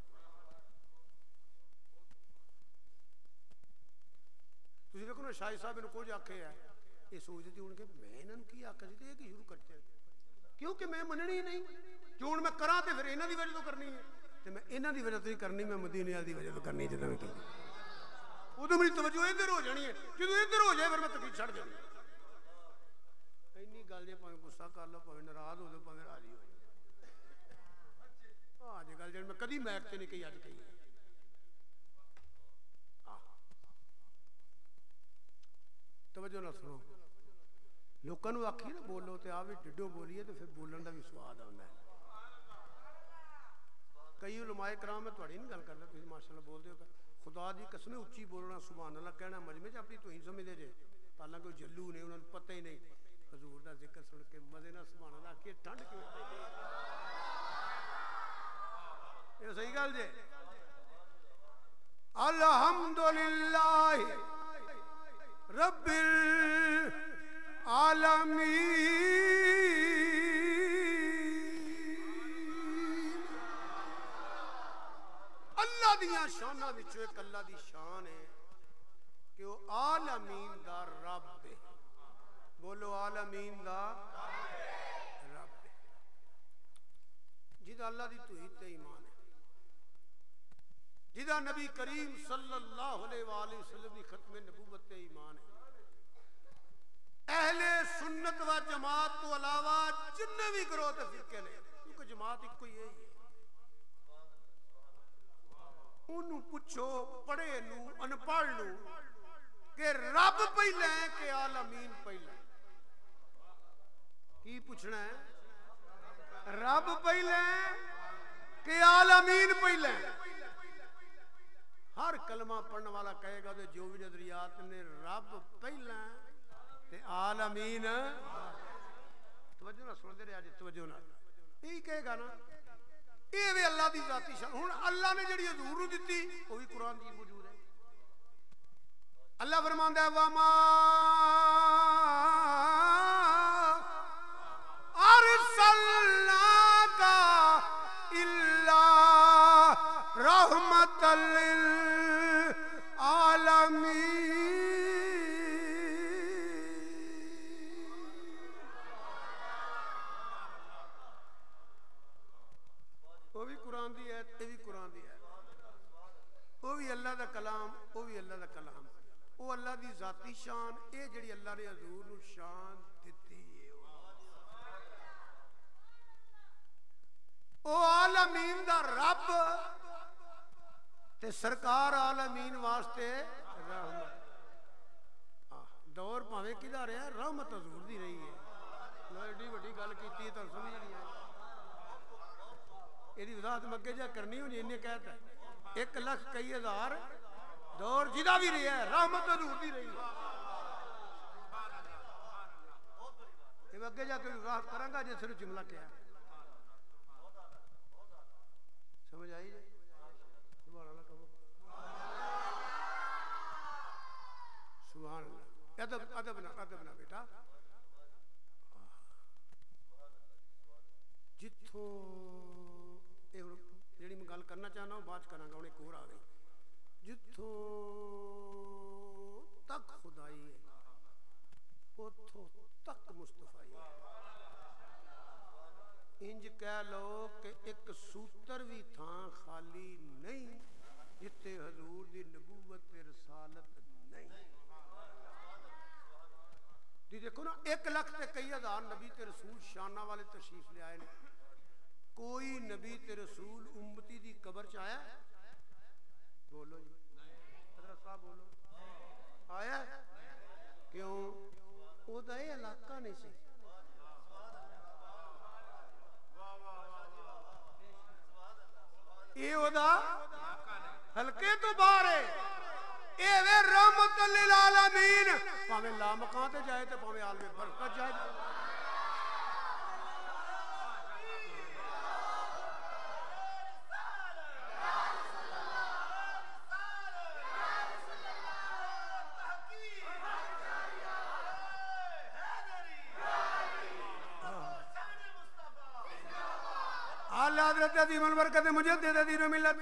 تسی دیکھو نا شاہی صاحب انہوں کچھ آکھے ہے یہ سوچ دیتی ہوں کہ میں انہوں کی آکھا سی تے یہ کی شروع کرتے ہیں کیونکہ میں مننی نہیں جو میں کراں تے پھر انہاں دی وجہ تو کرنی ہے تے میں انہاں دی وجہ تو ہی کرنی میں مدینے والی دی وجہ تو کرنی جدوں میں کی ادھر میری توجہ ادھر ہو جانی ہے جدوں ادھر ہو جائے پھر میں تقریر چھڑ جانی اینی گل جے پاویں غصہ کر لو پاویں ناراض ہو جاؤ پاویں راضی ہو جاؤ آج گل جڑی میں کدی میک تے نہیں کہی اج کہی توجہ نہ سنو لوکاں نوں آکھی نہ بولو تے آ وی ڈڈو بولیے تے پھر بولن دا بھی سواد آوندا ہے کئی علماء کرام میں تہاڈی نہیں گل کردا تسی ماشاءاللہ بول دے ہو خدا دی قسم اچھی بولنا سبحان اللہ کہنا مجمع چ اپنی توہین سمجھدے جے حالانکہ کوئی جلو نہیں انہاں نوں پتہ ہی نہیں حضور دا ذکر سن کے مزے نال سبحان اللہ کہ ٹھنڈ کیوں پئی یہ صحیح گل جے الحمدللہ رب العالمین اللہ دیاں شاناں وچوں ایک اللہ دی شان ہے کہ وہ عالمین دا رب ہے بولو عالمین دا رب ہے جدا اللہ دی توحید تے ایمان ہے جدا نبی کریم صلی اللہ علیہ وآلہ وسلم دی ختم نبوت تے ایمان ہے اہل سنت و جماعت تو علاوہ جننے بھی گروہ تے فرقے نے کیونکہ جماعت ایک کوئی ہے انہوں پوچھو پڑھے نو انپڑھ نو کہ رب پہلے ہیں کہ عالمین پہلے کی پوچھنا ہے رب پہلے ہیں کہ عالمین پہلے ہیں ہر کلمہ پڑھنے والا کہے گا کہ جو بھی نظریات نے رب پہلے ہیں تے عالمین توجہ نہ سن دے رہے آج توجہ نہ یہی کہے گا نا یہ بھی اللہ دی ذاتی شان ہن اللہ نے جڑی حضور نوں دتی وہ بھی قرآن دی موجود ہے اللہ فرماندا ہے وما ارسلناک الا رحمۃ للعالمین آیت یہ بھی قرآن دی آیت وہ بھی اللہ دا کلام وہ بھی اللہ دا کلام وہ اللہ دی ذاتی شان یہ جڑی اللہ نے حضور نو شان دیتی ہے او عالمین دا رب تے سرکار عالمین واسطے رحمت دور پاویں کدھر رہا رحمت حضور دی رہی ہے میں ایڈی وڈی گل کیتی تے سمجھ نہیں آئی یہ وضاحت مگے جا کرنی ہونی انہیں کہتا ہے ایک لاکھ کئی ہزار دور جدا بھی رہی ہے رحمت حضور دی رہی ہے یہ اگے جا کے وضاحت کروں گا جس نے جملہ کیا سمجھ آئی جائے سبحان اللہ کہو سبحان اللہ ادب ادب نہ ادب نہ بیٹا جتھوں جڑی میں گل کرنا چاہنا ہوں بات کراں گا انہیں کور آ گئی جتھوں تک خدائی ہے اتھوں تک مصطفی ہے انج کہہ لو کہ ایک سوتر بھی تھاں خالی نہیں جتے حضور دی نبوت رسالت نہیں دی دیکھو نا ایک لاکھ تے کئی ہزار نبی تے رسول شانہ والے تشریف لے آئے نے کوئی نبی تے رسول امتی دی قبر چایا بولو جی حضرت صاحب بولو آیا کیوں او دا یہ علاقہ نہیں سی یہ او دا ہلکے تو باہر ہے اے وے رحمت للعالمین پاویں لا مکان تے جائے تے پاویں عالم برکت جائے حضرت عظیم البرکت مجدد دین و ملت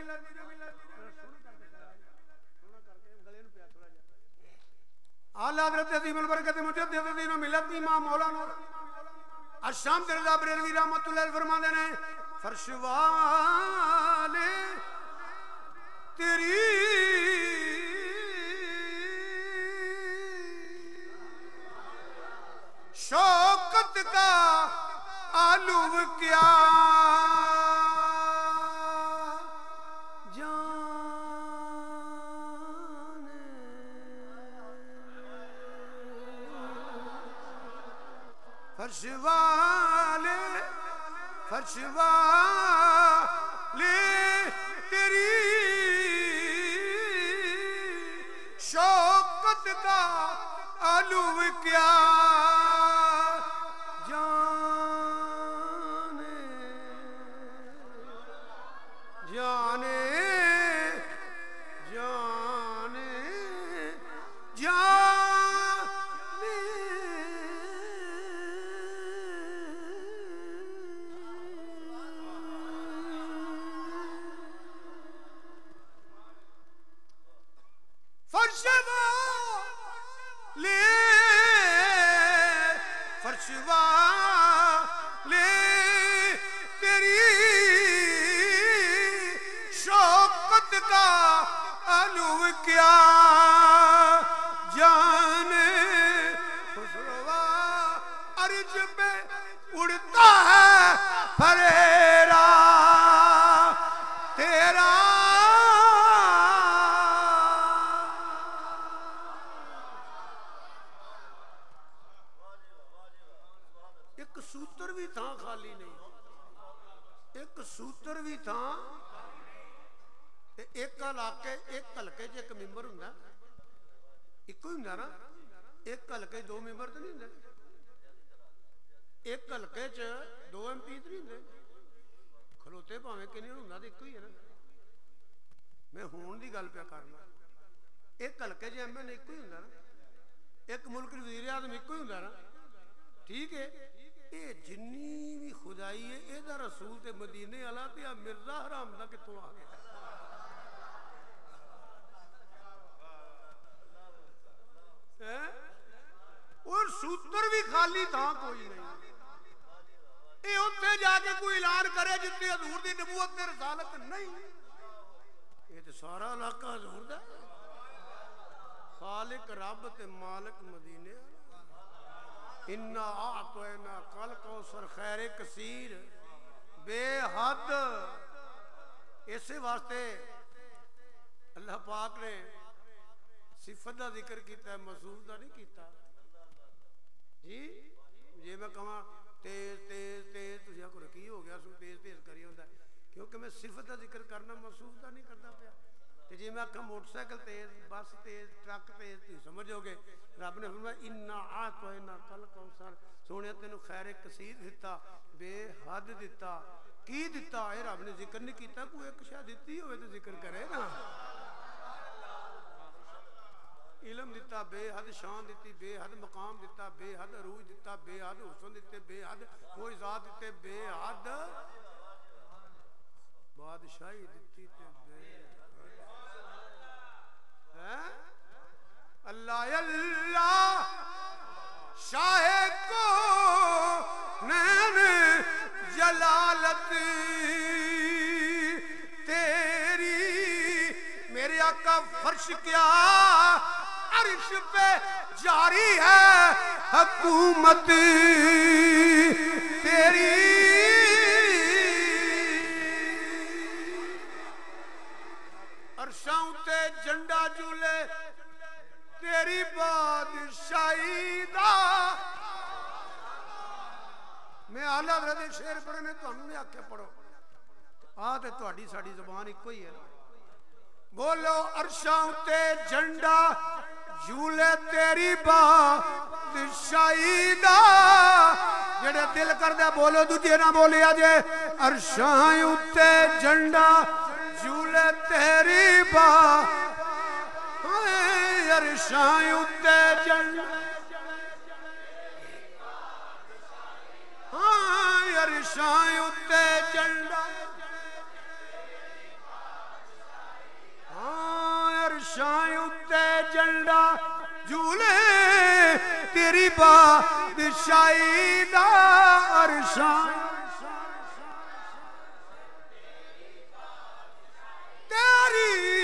اعلی حضرت عظیم البرکت مجدد دین و ملت امام مولانا الشام رضا بریلوی رحمت اللہ علیہ فرماندے نے فرش والے تیری شوکت کا آلو کیا فرش والے فرش والے تیری شوکت کا آلو کیا جانے جانے جانے جانے فرش والے فرش والے تیری شوکت کا آلو کیا جانے خسروا عرج پہ اڑتا ہے پھریرا تیرا سوتر بھی تھا خالی نہیں ایک سوتر بھی تھا ایک علاقے ایک حلقے چ ایک ممبر ہوں ایک ہی ہوں نا ایک حلقے دو ممبر تو نہیں ہوں ایک حلقے چ دو ایم پی تو نہیں ہوں کھلوتے پاویں کہ نہیں ہوں تو ایک ہی ہے نا میں ہون دی گل پہ کرنا ایک حلقے چ ایم این ایک ہی ہوں نا ایک ملک وزیر اعظم ایک ہی ہوں نا ٹھیک ہے اے جنی بھی خدائی ہے اے دا رسول تے مدینے والا تے مرزا حرام دا کتوں آ گیا اور سوتر بھی خالی تھا کوئی نہیں اے اوتھے جا کے کوئی اعلان کرے جتنی حضور دی نبوت تے رسالت نہیں، یہ تے سارا علاقہ حضور دا خالق رب تے مالک مدینے انا اعطینا کل کوثر خیر کثیر بے حد. اسی واسطے اللہ پاک نے صفت دا ذکر کیتا ہے، موصوف دا نہیں کیتا. جی جی میں کہاں تیز تیز تیز تسی آکھو کی ہو گیا سو تیز تیز کری ہوندا ہے، کیونکہ میں صفت دا ذکر کرنا موصوف دا نہیں کرتا پیا. تے جی میں آکھاں موٹر سائیکل تیز، بس تیز، ٹرک تیز، تسی سمجھو گے. رب نے فرمایا انا اعطینا کل کوثر، سونے تینوں خیر کثیر دتا، بے حد دتا. کی دتا ہے رب نے ذکر نہیں کیتا، کوئی ایک شے دتی ہوئے تو ذکر کرے نا. علم دیتا، بے حد شان دیتی، بے حد مقام دیتا، بے حد عروج دیتا، بے حد حسن دیتے، بے حد معجزات دیتے، بے حد بادشاہی دیتی تے بے اللہ اللہ شاہ کو نین جلالت تیری، میرے آقا فرش کیا عرش پہ جاری ہے حکومت تیری. عرشاں تے جھنڈا جھولے تیری بادشاہی دا. میں اعلیٰ حضرت شعر پڑھنے تو ہم نے آکھے پڑھو، آ تے تہاڈی ساڈی زبان ایک ہی ہے. بولو عرشاں تے جھنڈا جھولے تیری بادشاہی دا. جڑے دل کردے بولو دوجے نہ بولیا جے. عرشاں تے جھنڈا جھولے تیری با، عرشاں تے جھنڈا، ہاں عرشاں تے جھنڈا، ہاں عرشاں تے جھنڈا جھولے تیری بادشاہی دا. عرشاں تیری،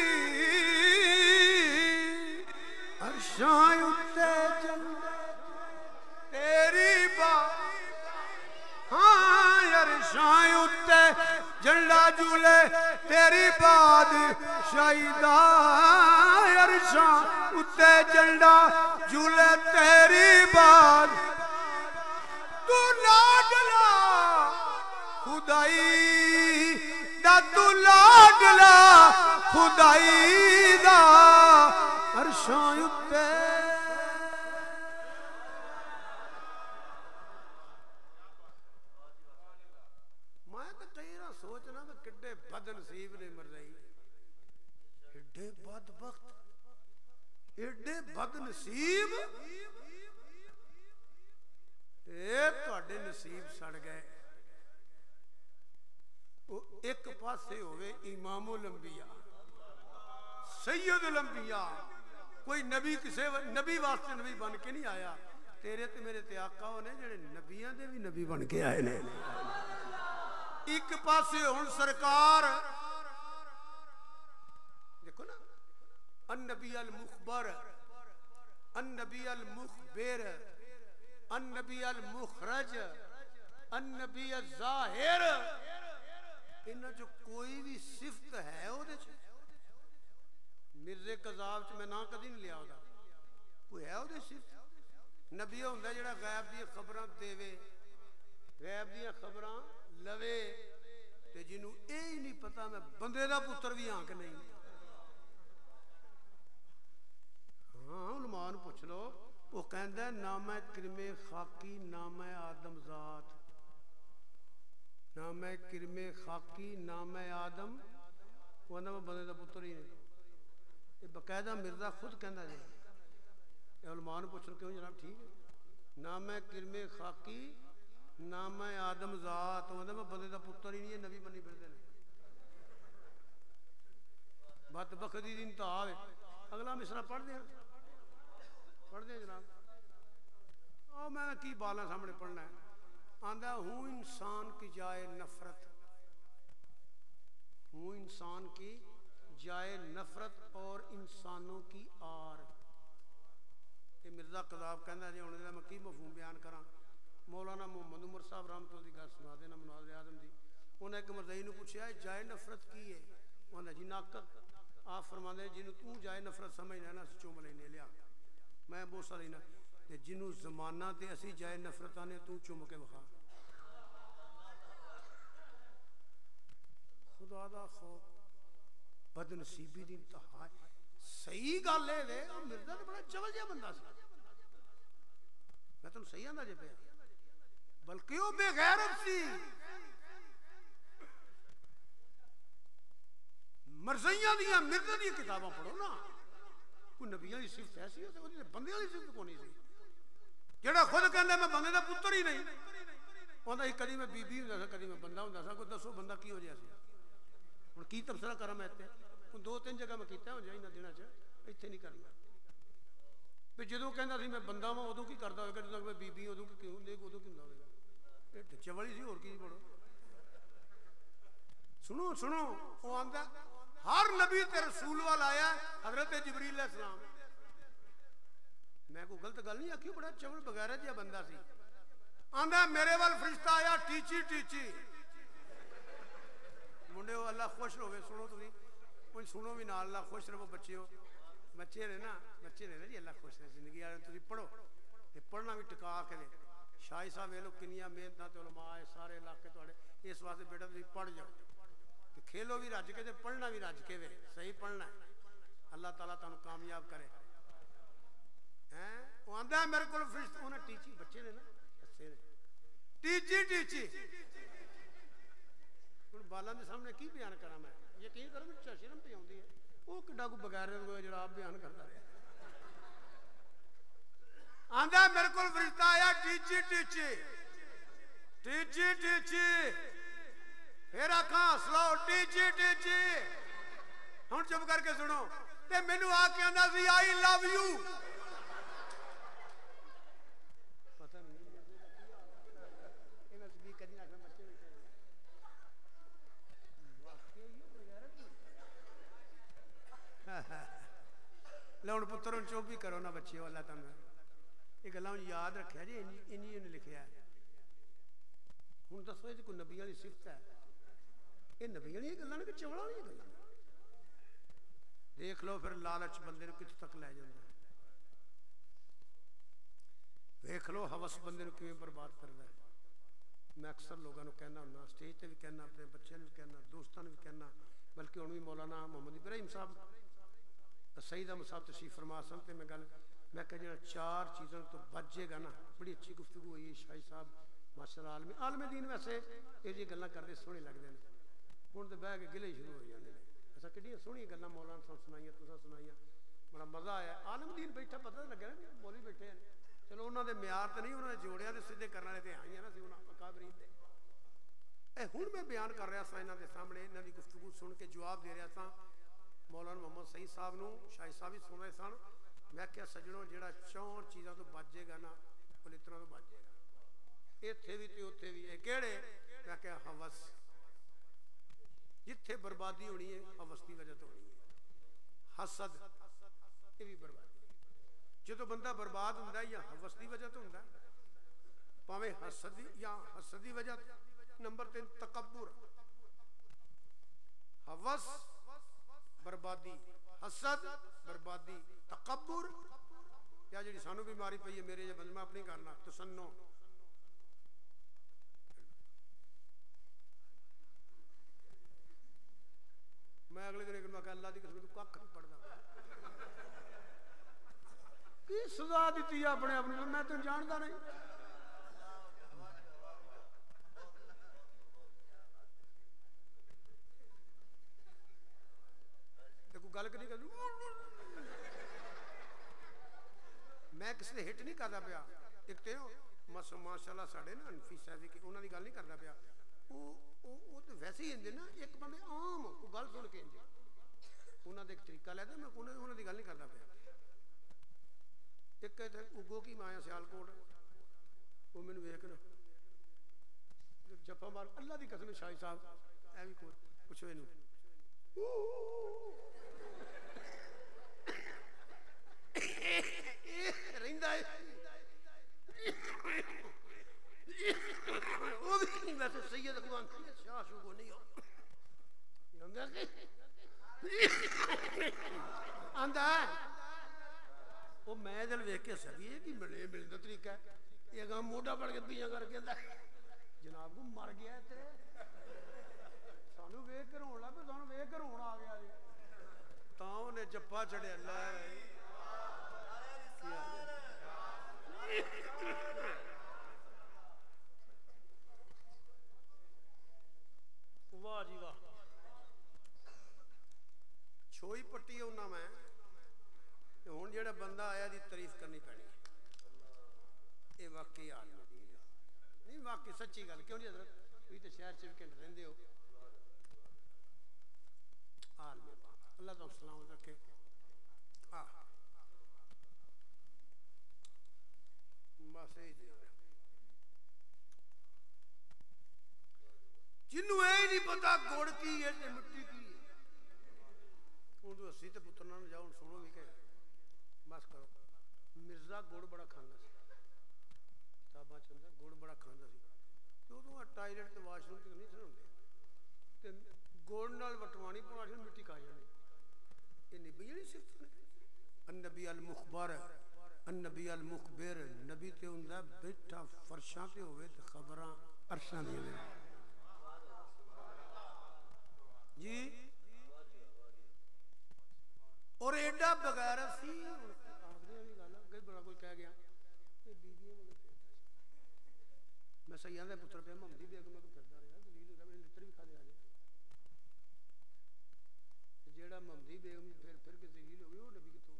عرشاں تے جھنڈا تیری با، ہاں عرشاں تے جھنڈا جھولے تیری بادشاہی دا. عرشاں تے جھنڈا جھولے تیری باد. تو لاڈلا خدائی دا، تو لاڈلا خدائی دا. عرشاں تے میں تو کئی نہ سوچنا میں کڈے بد نصیب نے مرزائی، ایڈے بد بخت، ایڈے بد نصیب. اے تہاڈے نصیب سڑ گئے. ایک پاسے ہوئے امام الانبیاء سید الانبیاء، کوئی نبی کسے نبی واسطے نبی بن کے نہیں آیا. تیرے تے میرے تے آقا ہونے جڑے نبیاں دے بھی نبی بن کے آئے نے. ایک پاسے ہن سرکار دیکھو نا، النبی المخبر، النبی المخبر، النبی المخرج، النبی الظاہر. انہاں جو کوئی بھی صفت ہے او دے چ مرزے قذاب چ میں نہ کدی نہیں لیا ہوتا، کوئی ہے او دے صفت. نبی ہوندا جڑا غیب دی خبراں دیوے، غیب دی خبراں لوے، تے جنوں اے ہی نہیں پتہ میں بندے دا پتر بھی ہاں کہ نہیں. ہاں علماء نوں پوچھ لو، وہ کہندا ہے نامہ کرم خاکی نامہ آدم ذات، نامہ کرم خاکی نامہ آدم، وہ نامہ بندے دا پتر ہی نہیں. یہ باقاعدہ مرزا خود کہندا جی. علماء نوں پوچھ لو کیوں جناب ٹھیک ہے. نامہ کرم خاکی نامہ آدم ذات، وہ نامہ بندے دا پتر ہی نہیں ہے، نبی بنی پھردے نے. بات بختی دی انتہا ہے. اگلا مصرع پڑھ دیں پڑھ دیں جناب. او میں کی بالا سامنے پڑھنا ہے. آندہ ہوں انسان کی جائے نفرت، ہوں انسان کی جائے نفرت اور انسانوں کی آر. یہ مرزا قذاب کہندا جی ہن میں کی مفہوم بیان کراں. مولانا محمد عمر صاحب رحمۃ اللہ دی گل سنا دینا مناظر اعظم دی. انہیں ایک مرزائی نو پوچھا جائے نفرت کی ہے؟ انہاں جی ناقد. آپ فرماندے جنوں تو جائے نفرت سمجھنا نا اسی چوم لینے لیا میں بوسا لینا تے جنوں زمانہ تے اسی جائے نفرت آنے تو چوم کے وکھا. خدا دا خوف بد نصیبی دی انتہا. صحیح گل ہے وے مرزا تے بڑا چول جہا بندہ سی. میں تمہیں صحیح آندا جے پیا بلکہ وہ بے غیرت سی. مرزیاں دیاں مرزا دیاں کتاباں پڑھو نا. کوئی نبیاں دی صفت ایسی ہے تے بندیاں دی صفت کونی سی. جڑا خود کہندا میں بندے دا پتر ہی نہیں اوندا ہی کدی میں بی بی ہوندا سا کدی میں بندہ ہوندا سا. کوئی دسو بندہ کی ہو جائے سی. ہن کی تبصرہ کراں میں تے دو تین جگہ میں کیتا ہو جائے انہاں دناں چ ایتھے نہیں کرنا. پھر جدوں کہندا سی میں بندہ واں ادوں کی کردا ہوئے گا جدوں میں بی بی ادوں کی کیوں دے ادوں کی ہوندا ہوئے گا. اے چولی سی اور کی پڑھو. سنو سنو وہ آندا ہر نبی تے رسول وال آیا حضرت جبریل علیہ السلام. میں کوئی غلط گل نہیں آکھی. بڑا چول بغیرت جہا بندہ سی. آندا میرے وال فرشتہ آیا ٹیچی ٹیچی. منڈے ہو اللہ خوش ہوئے. سنو تھی کوئی سنو بھی نال اللہ خوش رہو. بچے ہو بچے نے نا بچے نے نا جی اللہ خوش رہے زندگی والے. تھی پڑھو تے پڑھنا بھی ٹکا کے دے. شاہی صاحب ویلو کنیاں محنت تے علماء سارے علاقے تھوڑے اس واسطے بیٹا تھی پڑھ جاؤ. کھیلو بھی رج کے تے پڑھنا بھی رج کے وے. صحیح پڑھنا ہے. اللہ تعالیٰ تانوں کامیاب کرے. وہ آندا ہے میرے کو فرشتہ انہیں ٹیچی بچے نے نا ہسے نے ٹیچی ٹیچی. ہن بالاں دے سامنے کی بیان کراں میں. یقین کرو کہ شرم پہ آندی ہے. وہ کڈا کو بغیر جڑا آپ بیان کردا رہیا. آندا ہے میرے کو فرشتہ آیا ٹیچی ٹیچی ٹیچی ٹیچی. پھر آکھاں سلو ٹیچی ٹیچی. ہن چپ کر کے سنو. تے مینوں آ کے آندا سی آئی لو یو. پتہ نہیں انہاں سبھی کدی نہ بچے بیٹھے لون پتر چوپ بھی کرو نا بچے. اللہ تعالیٰ یہ گلاں یاد رکھیا جی. انہی نے لکھیا ہے. ہن دسو یہ کوئی نبیاں دی صفت ہے؟ یہ نبیاں دی گلاں نے کہ چولاں والی گلاں؟ دیکھ لو پھر لالچ بندے نو کتنے تک لے جاندا ہے. دیکھ لو ہوس بندے نو کیویں برباد کردا ہے. میں اکثر لوگاں نو کہنا ہوندا اسٹیج تے بھی کہنا اپنے بچیاں نو بھی کہنا دوستاں نو بھی کہنا بلکہ ہن بھی مولانا محمد ابراہیم صاحب سعید احمد صاحب تشریف فرما سن تے میں گل میں کہ جڑا چار چیزوں تو بچ جے گا نا. بڑی اچھی گفتگو ہوئی شاہی صاحب ماشاءاللہ. عالمی عالم دین ویسے یہ جی گلاں کردے سوہنے لگدے نے. ہن تے بہ کے گلے شروع ہو جاندے نے. ایسا کڈیاں سوہنیاں گلاں مولانا صاحب سنائیاں تساں سنائیاں. بڑا مزہ آیا. عالم دین بیٹھا پتہ لگا نا مولوی بیٹھے ہیں. چلو انہاں دے معیار تے نہیں انہاں دے جوڑیاں دے سیدھے کرن والے تے آئیاں نا سی انہاں اکابرین دے. اے ہن میں بیان کر رہا سا انہاں دے سامنے انہاں دی گفتگو سن کے جواب دے رہا سا. مولانا محمد سعید صاحب نو شاہی صاحب بھی سن رہے سن. میں کیا سجنوں جڑا چون چیزاں تو بچ جائے گا نا وہ لتراں تو بچ جائے گا. ایتھے بھی تے اوتھے بھی. اے کیڑے؟ میں کیا ہوس. جتھے بربادی ہونی ہے ہوس دی وجہ تو ہونی ہے. حسد یہ بھی بربادی. جدو بندہ برباد ہوندا ہے یا ہوس دی وجہ تو ہوندا ہے پاویں حسد یا حسد دی وجہ. نمبر تین تکبر. ہوس بربادی, حسد بربادی, تکبر یا جڑی سانو بیماری پئی ہے میرے یہ بندہ اپنی کرنا تسنو. میں اگلے دن میں کہا اللہ دی قسم تو کھ نہیں پڑھدا کی سزا دیتی ہے اپنے اپنے. میں تو جاندا نہیں. گل کری کر میں کسی نے ہٹ نہیں کرتا پیا. ایک تو ماشاء اللہ ساڈے نا انفی صاحب کی انہوں کی گل نہیں کرتا پیا. وہ تو ویسے ہی اندے نا ایک بندے عام کوئی گل سن کے اندے انہوں نے ایک طریقہ لے دے. میں انہوں کی گل نہیں کرتا پیا. ایک اگو کی میں آیا سیالکوٹ. وہ مینوں ویکھ نا جپا مار اللہ دی قسم شاہی صاحب ایویں کوئی پوچھو اینو رہندا ہے وہ بھی ویسے سید اخوان شاہ شو کو نہیں ہو آندا وہ میں دل ویکھ کے سبھی ہے کہ ملے ملنے کا طریقہ ہے یہ اگاں موٹا پڑ کے پیاں کر کے جناب کو مر گیا ہے تے سانو ویکھ کر ہون لگ پے سانو ویکھ کر ہون آ گیا جی تاں اونے جپا چڑھیا اللہ واہ جی واہ چھوئی پٹی ہونا میں ہوں جڑا بندہ آیا دی تعریف کرنی پڑی یہ واقعی عالم دین نہیں واقعی سچی گل کیوں نہیں حضرت تھی تو شہر چوکینٹ رہندے ہو عالم پاک اللہ تعالی سلامت رکھے بس یہی جی جنوں اے نہیں پتا گڑ کی ہے تے مٹی کی ہے ہوں تو اسی تے پتر نہ جاؤ سنو بھی کہ بس کرو مرزا گڑ بڑا کھانا سی کتاباں چندا گڑ بڑا کھانا سی تو تو ٹائلٹ تے واش روم تے نہیں سن ہوندے تے گڑ نال وٹوانی پونا سی مٹی کھا جانی یہ نبی نہیں صرف النبی المخبر النبی المخبر نبی تے ہوندا بیٹھا فرشاں تے ہوے تے خبراں عرشاں دی ہوے جی اور ایڈا بغیر سی آخری بھی گل ہے بڑا کوئی کہہ گیا یہ بیویاں مگر میں سیاں دے پتر پہ محمدی بیگم میں کو پھردا رہا دلیل ہوتا میرے لتر بھی کھا دے آ جائے جیڑا محمدی بیگم پھر پھر کے دلیل ہو گئی وہ نبی کتوں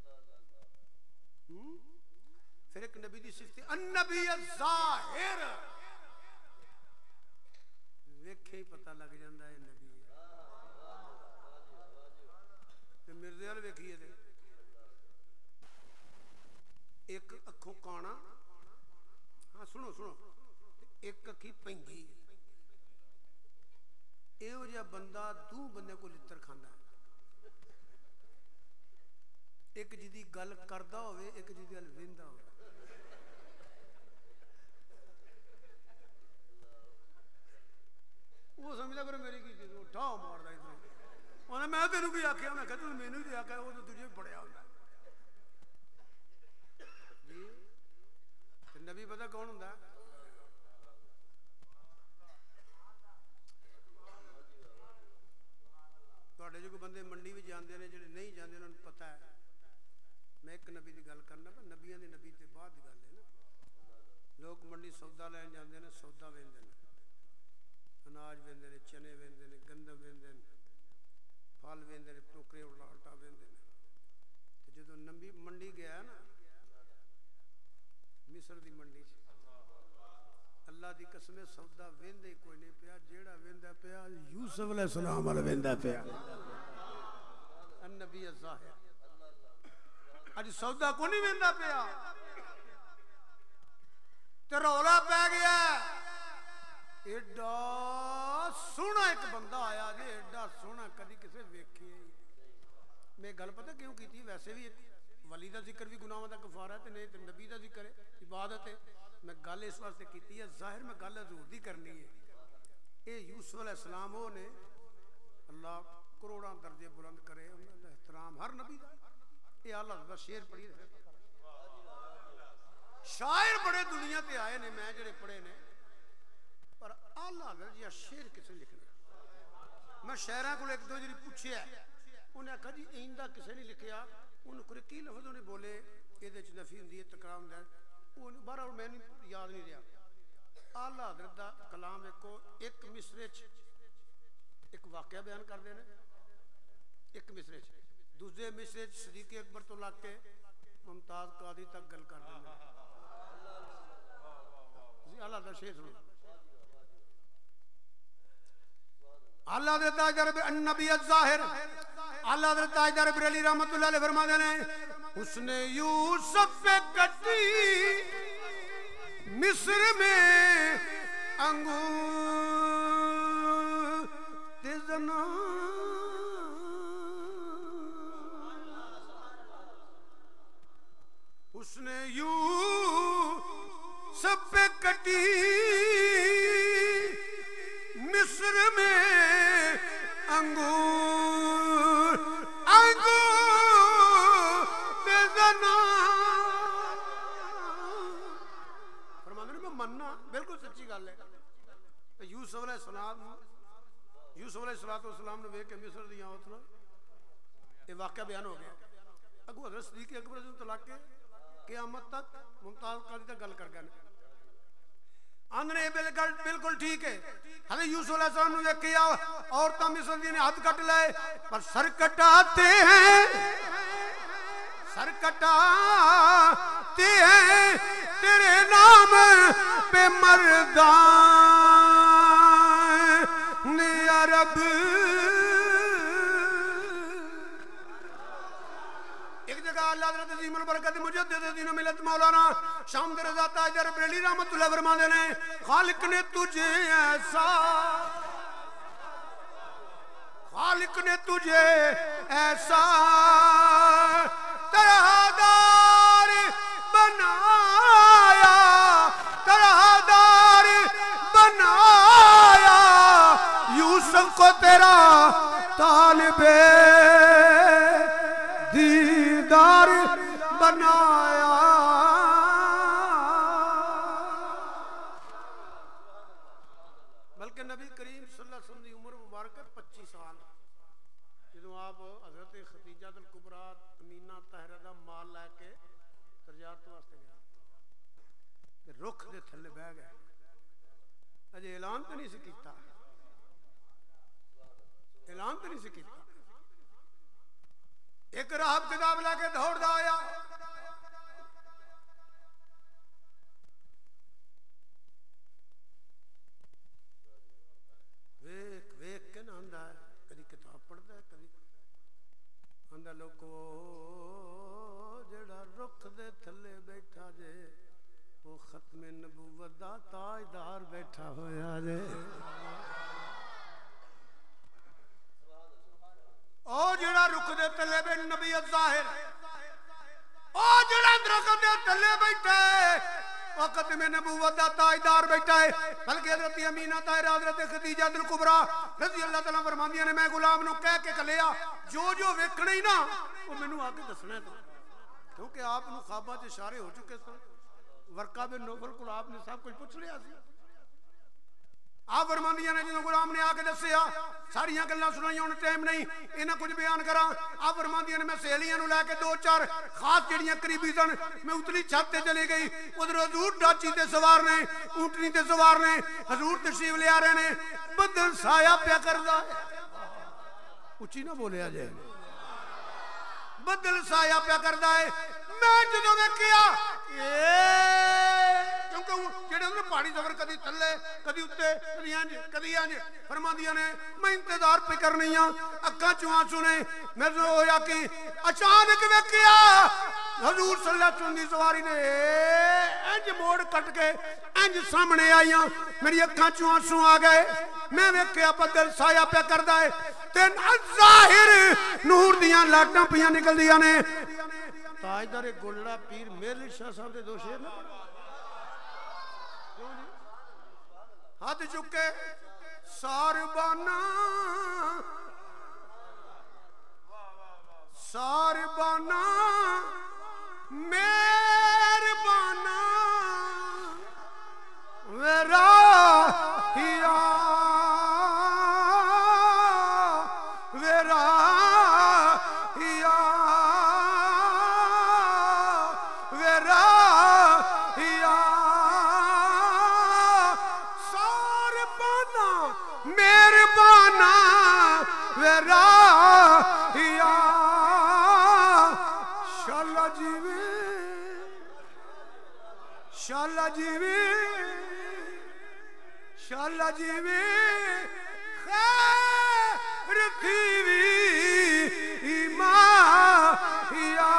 ہو گیا پھر ایک نبی دی صفت النبی الظاہر ویکھے ہی پتہ لگ جاندا ہے نبی تے مرزے وال ویکھیے تے ایک اکھوں کانا ہاں سنو سنو ایک اکھی پنگی ایہو جہا بندہ دو بندے کو لتر کھاندا ہے ایک جدی گل کردا ہوئے ایک جدی گل ویندا ہوئے وہ سمجھدا پر میری کی چیز اٹھا ماردا ادھر انہاں میں تینوں کی آکھیا میں کہتا مینوں بھی آکھیا وہ تو تجھے پڑھیا ہوندا جی تے نبی پتہ کون ہوندا تواڈے جو بندے منڈی وچ جاندے نے جڑے نہیں جاندے انہاں نوں پتہ ہے میں ایک نبی دی گل کرنا پر نبیاں دی نبی تے بعد دی گل ہے نا لوگ منڈی سودا لین جاندے نے سودا ویندے نے اناج ویندے نے چنے ویندے نے گندم ویندے نے پھل ویندے نے ٹوکرے اٹا ویندے نے تے جدوں نبی منڈی گیا نا مصر دی منڈی اللہ دی قسم سودا ویندے کوئی نہیں پیا جیڑا ویندا پیا یوسف علیہ السلام والا ویندا پیا النبی الظاہر اج سودا کو نہیں ویندا پیا تے رولا پی گیا ایڈا سونا ایک بندہ آیا جی ایڈا سونا کدی کسے ویکھے میں گل پتہ کیوں کیتی ویسے بھی ولی دا ذکر بھی گناہاں دا کفارہ ہے تے نہیں تے نبی دا ذکر ہے عبادت ہے میں گل اس واسطے کیتی ہے ظاہر میں گل حضور دی کرنی ہے اے یوسف علیہ السلام وہ نے اللہ کروڑاں درجے بلند کرے انہاں دا احترام ہر نبی دا اے اللہ دا شعر پڑھی شاعر بڑے دنیا تے آئے نے میں جڑے پڑھے نے پر آلہ حضرت یہ شعر کسے لکھنا میں شاعراں کو ایک دو جڑی پوچھیا انہیں کہا جی ایندہ کسے نہیں لکھیا انہوں کو کی لفظ انہیں بولے یہ دے چ نفی ہوندی ہے تکرار ہوندا ہے بہرحال میں نہیں یاد نہیں رہا آلہ حضرت دا کلام ایکو ایک مصرے چ ایک واقعہ بیان کر دینے ایک مصرے چ دوسرے مصرے چ صدیق اکبر تو لگ کے ممتاز قادری تک گل کر دینے آلہ دا شعر سنو اللہ حضرت تاجدار النبی الظاہر اللہ حضرت تاجدار بریلی رحمت اللہ علیہ فرما دینے اس نے یوسف پہ کٹی مصر میں انگور تزنا اس نے یوں سب پہ کٹی مصر میں انگور انگور تزنا فرمانے میں مننا بالکل سچی گل ہے یوسف علیہ السلام یوسف علیہ السلام نے ویکھ کے مصر دی آوت نا یہ واقعہ بیان ہو گیا اگو حضرت صدیق اکبر رضی اللہ کے قیامت تک ممتاز قاضی تک گل کر گئے آندھنے بالکل ٹھیک ہے حضرت یوسف علیہ السلام نے ویکھ کیا عورتاں مصر دی نے ہاتھ کٹ لائے پر سر کٹاتے ہیں سر کٹاتے ہیں تیرے نام پہ مردان عرب ایک جگہ اللہ حضرت عظیم البرکت مجدد دین و ملت مولانا شامد رضا تاجر بریلی رحمت اللہ فرماتے ہیں خالق نے تجھے ایسا خالق نے تجھے ایسا طرحدار بنایا طرحدار بنایا یوسف کو تیرا طالب دیدار بنایا بلکہ نبی کریم صلی اللہ علیہ وسلم کی عمر مبارک پچیس سال جدو آپ حضرت خدیجہ الکبریٰ امینہ طاہرہ دا مال لے کے تجارت واسطے گئے رخ دے تھلے بہ گئے اجے اعلان تو نہیں سی کیتا اعلان تو نہیں سی کیتا ایک راہب کتاب لے کے دوڑ دا آیا ویک ویک کے نا آندہ ہے کدی کتاب پڑھتا ہے کدی آندہ لوگو جڑا رخ دے تھلے بیٹھا جے وہ ختم نبوت دا تاجدار بیٹھا ہویا جے او جڑا رخ دے تھلے بے نبی الظاہر او جڑا رخ دے تھلے بیٹھا ہے وہ ختم نبوت دا تاجدار بیٹھا ہے بلکہ حضرت امینہ طاہرہ حضرت خدیجہ الکبریٰ رضی اللہ تعالیٰ فرماندیاں نے میں غلام نو کہہ کے کلیا جو جو ویکھنا ہی نا وہ مینوں آ کے دسنا ہے کیونکہ آپ نو خواباں چ اشارے ہو چکے سن ورقہ بن نوفل کو آپ نے سب کچھ پوچھ لیا سی آپ فرماندیاں نے جنہوں غلام نے آ کے دسیا ساریاں گلاں سنائیاں انہیں ٹائم نہیں انہاں کچھ بیان کراں آپ فرماندیاں نے میں سہیلیاں نو لے کے دو چار خاص جڑیاں قریبی سن میں اتلی چھت تے چلی گئی ادھر حضور ڈاچی تے سوار نے اونٹنی تے سوار نے حضور تشریف لے آ رہے نے بدل سایہ پیا کردا اچھی نہ بولیا جائے بدل سایہ پیا کردا ہے میں جدوں ویکھیا کیونکہ جڑے انہوں نے پہاڑی سفر کدی تھلے کدی اتے کدی انج کدی انج فرماندیاں نے میں انتظار پہ کرنی ہاں اکھاں چوں آنسو نے میں ہویا کہ اچانک ویکھیا حضور صلی اللہ علیہ وسلم دی سواری نے انج موڑ کٹ کے انج سامنے آئیاں میری اکھاں چوں آنسو آ گئے میں ویکھیا بدل سایہ پیا کردا ہے تے ظاہر نور دیاں لاٹاں پیاں نکل دیاں نے تاجدار گولڑا پیر میرلی شاہ صاحب دے دو شعر نہ پڑھا ہاتھ چکے ساربانا ساربانا مہربانا وراہیا وراہیا وراہیا ساربانا مہربانا وراہیا شالا جیوے شالا جیوے شالا جیوے خیر تھیوی ایماہیا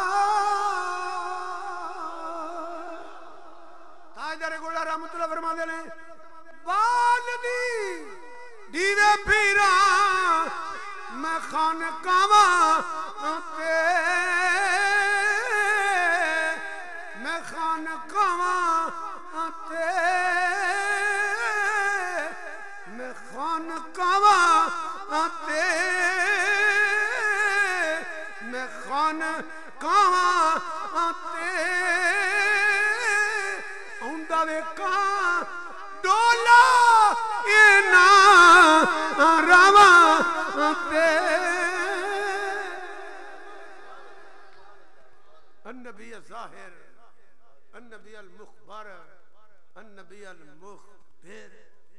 تاجدار گولڑا رحمت اللہ فرما دے پھراں میں خانقاواں تے میں خانقاواں تے میں خانقاواں تے میں خانقاواں تے اوندا ویکھاں ڈولا انہاں رواں تے النبی الظاہر النبی المخبر النبی المخبر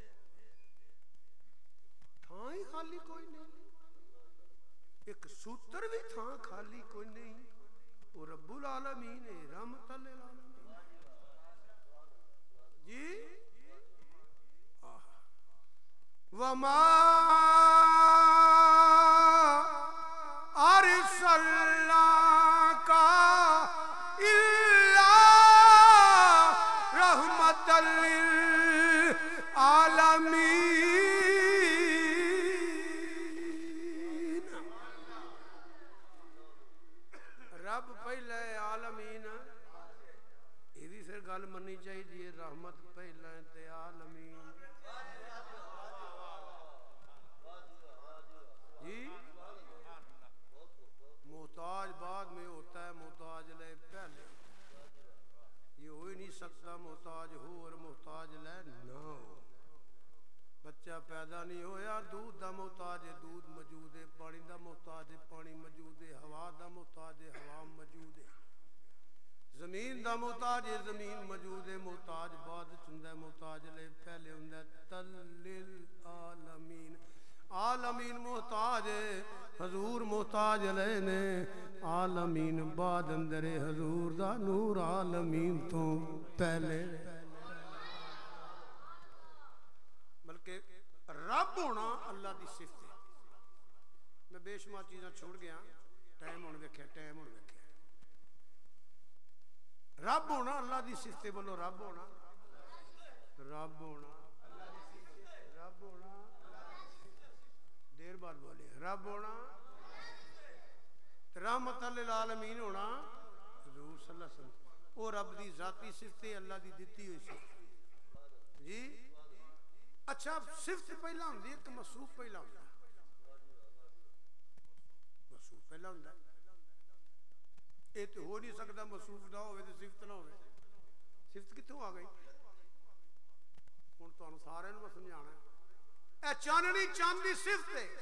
تھاں ہی خالی کوئی نہیں ایک سوتر بھی تھاں خالی کوئی نہیں وہ رب العالمین ہے رحمت للعالمین جی وما ارسلناک الا رحمت للعالمین رب پہلے عالمین ایدی سے گل مننی چاہیے رحمت پہلے تے عالمین جی محتاج بعد میں ہوتا ہے محتاج لے پہلے یہ ہو ہی نہیں سکتا محتاج ہو اور محتاج لے نہ ہو بچہ پیدا نہیں ہویا دودھ دا محتاج ہے دودھ موجود ہے پانی دا محتاج ہے پانی موجود ہے ہوا دا محتاج ہے ہوا موجود ہے زمین دا محتاج ہے زمین موجود ہے محتاج بعد چندہ محتاج لے پہلے ہندہ تلل عالمین عالمین محتاج ہے حضور محتاج لے نے عالمین بعد اندر حضور دا نور عالمین تو پہلے بلکہ رب ہونا اللہ دی صفت ہے میں بے شمار چیزاں چھوڑ گیا ٹائم ہونے ویکھیا ٹائم ہونے ویکھیا رب ہونا اللہ دی صفت ہے بولو رب ہونا رب ہونا رب ہونا دیر بعد بولے رب ہونا رحمت للعالمین ہونا حضور صلی اللہ علیہ وسلم وہ رب دی ذاتی صفت ہے اللہ دی دیتی ہوئی صفت جی اچھا صفت پہلا ہوندی ہے کہ موصوف پہلا ہوندا ہے موصوف پہلا ہوندا ہے یہ تو ہو نہیں سکتا موصوف نہ ہوئے تو صفت نہ ہوئے صفت کتوں آ گئی ہن تانوں سارے نوں سمجھانا ہے اے چاننی چاند دی صفت ہے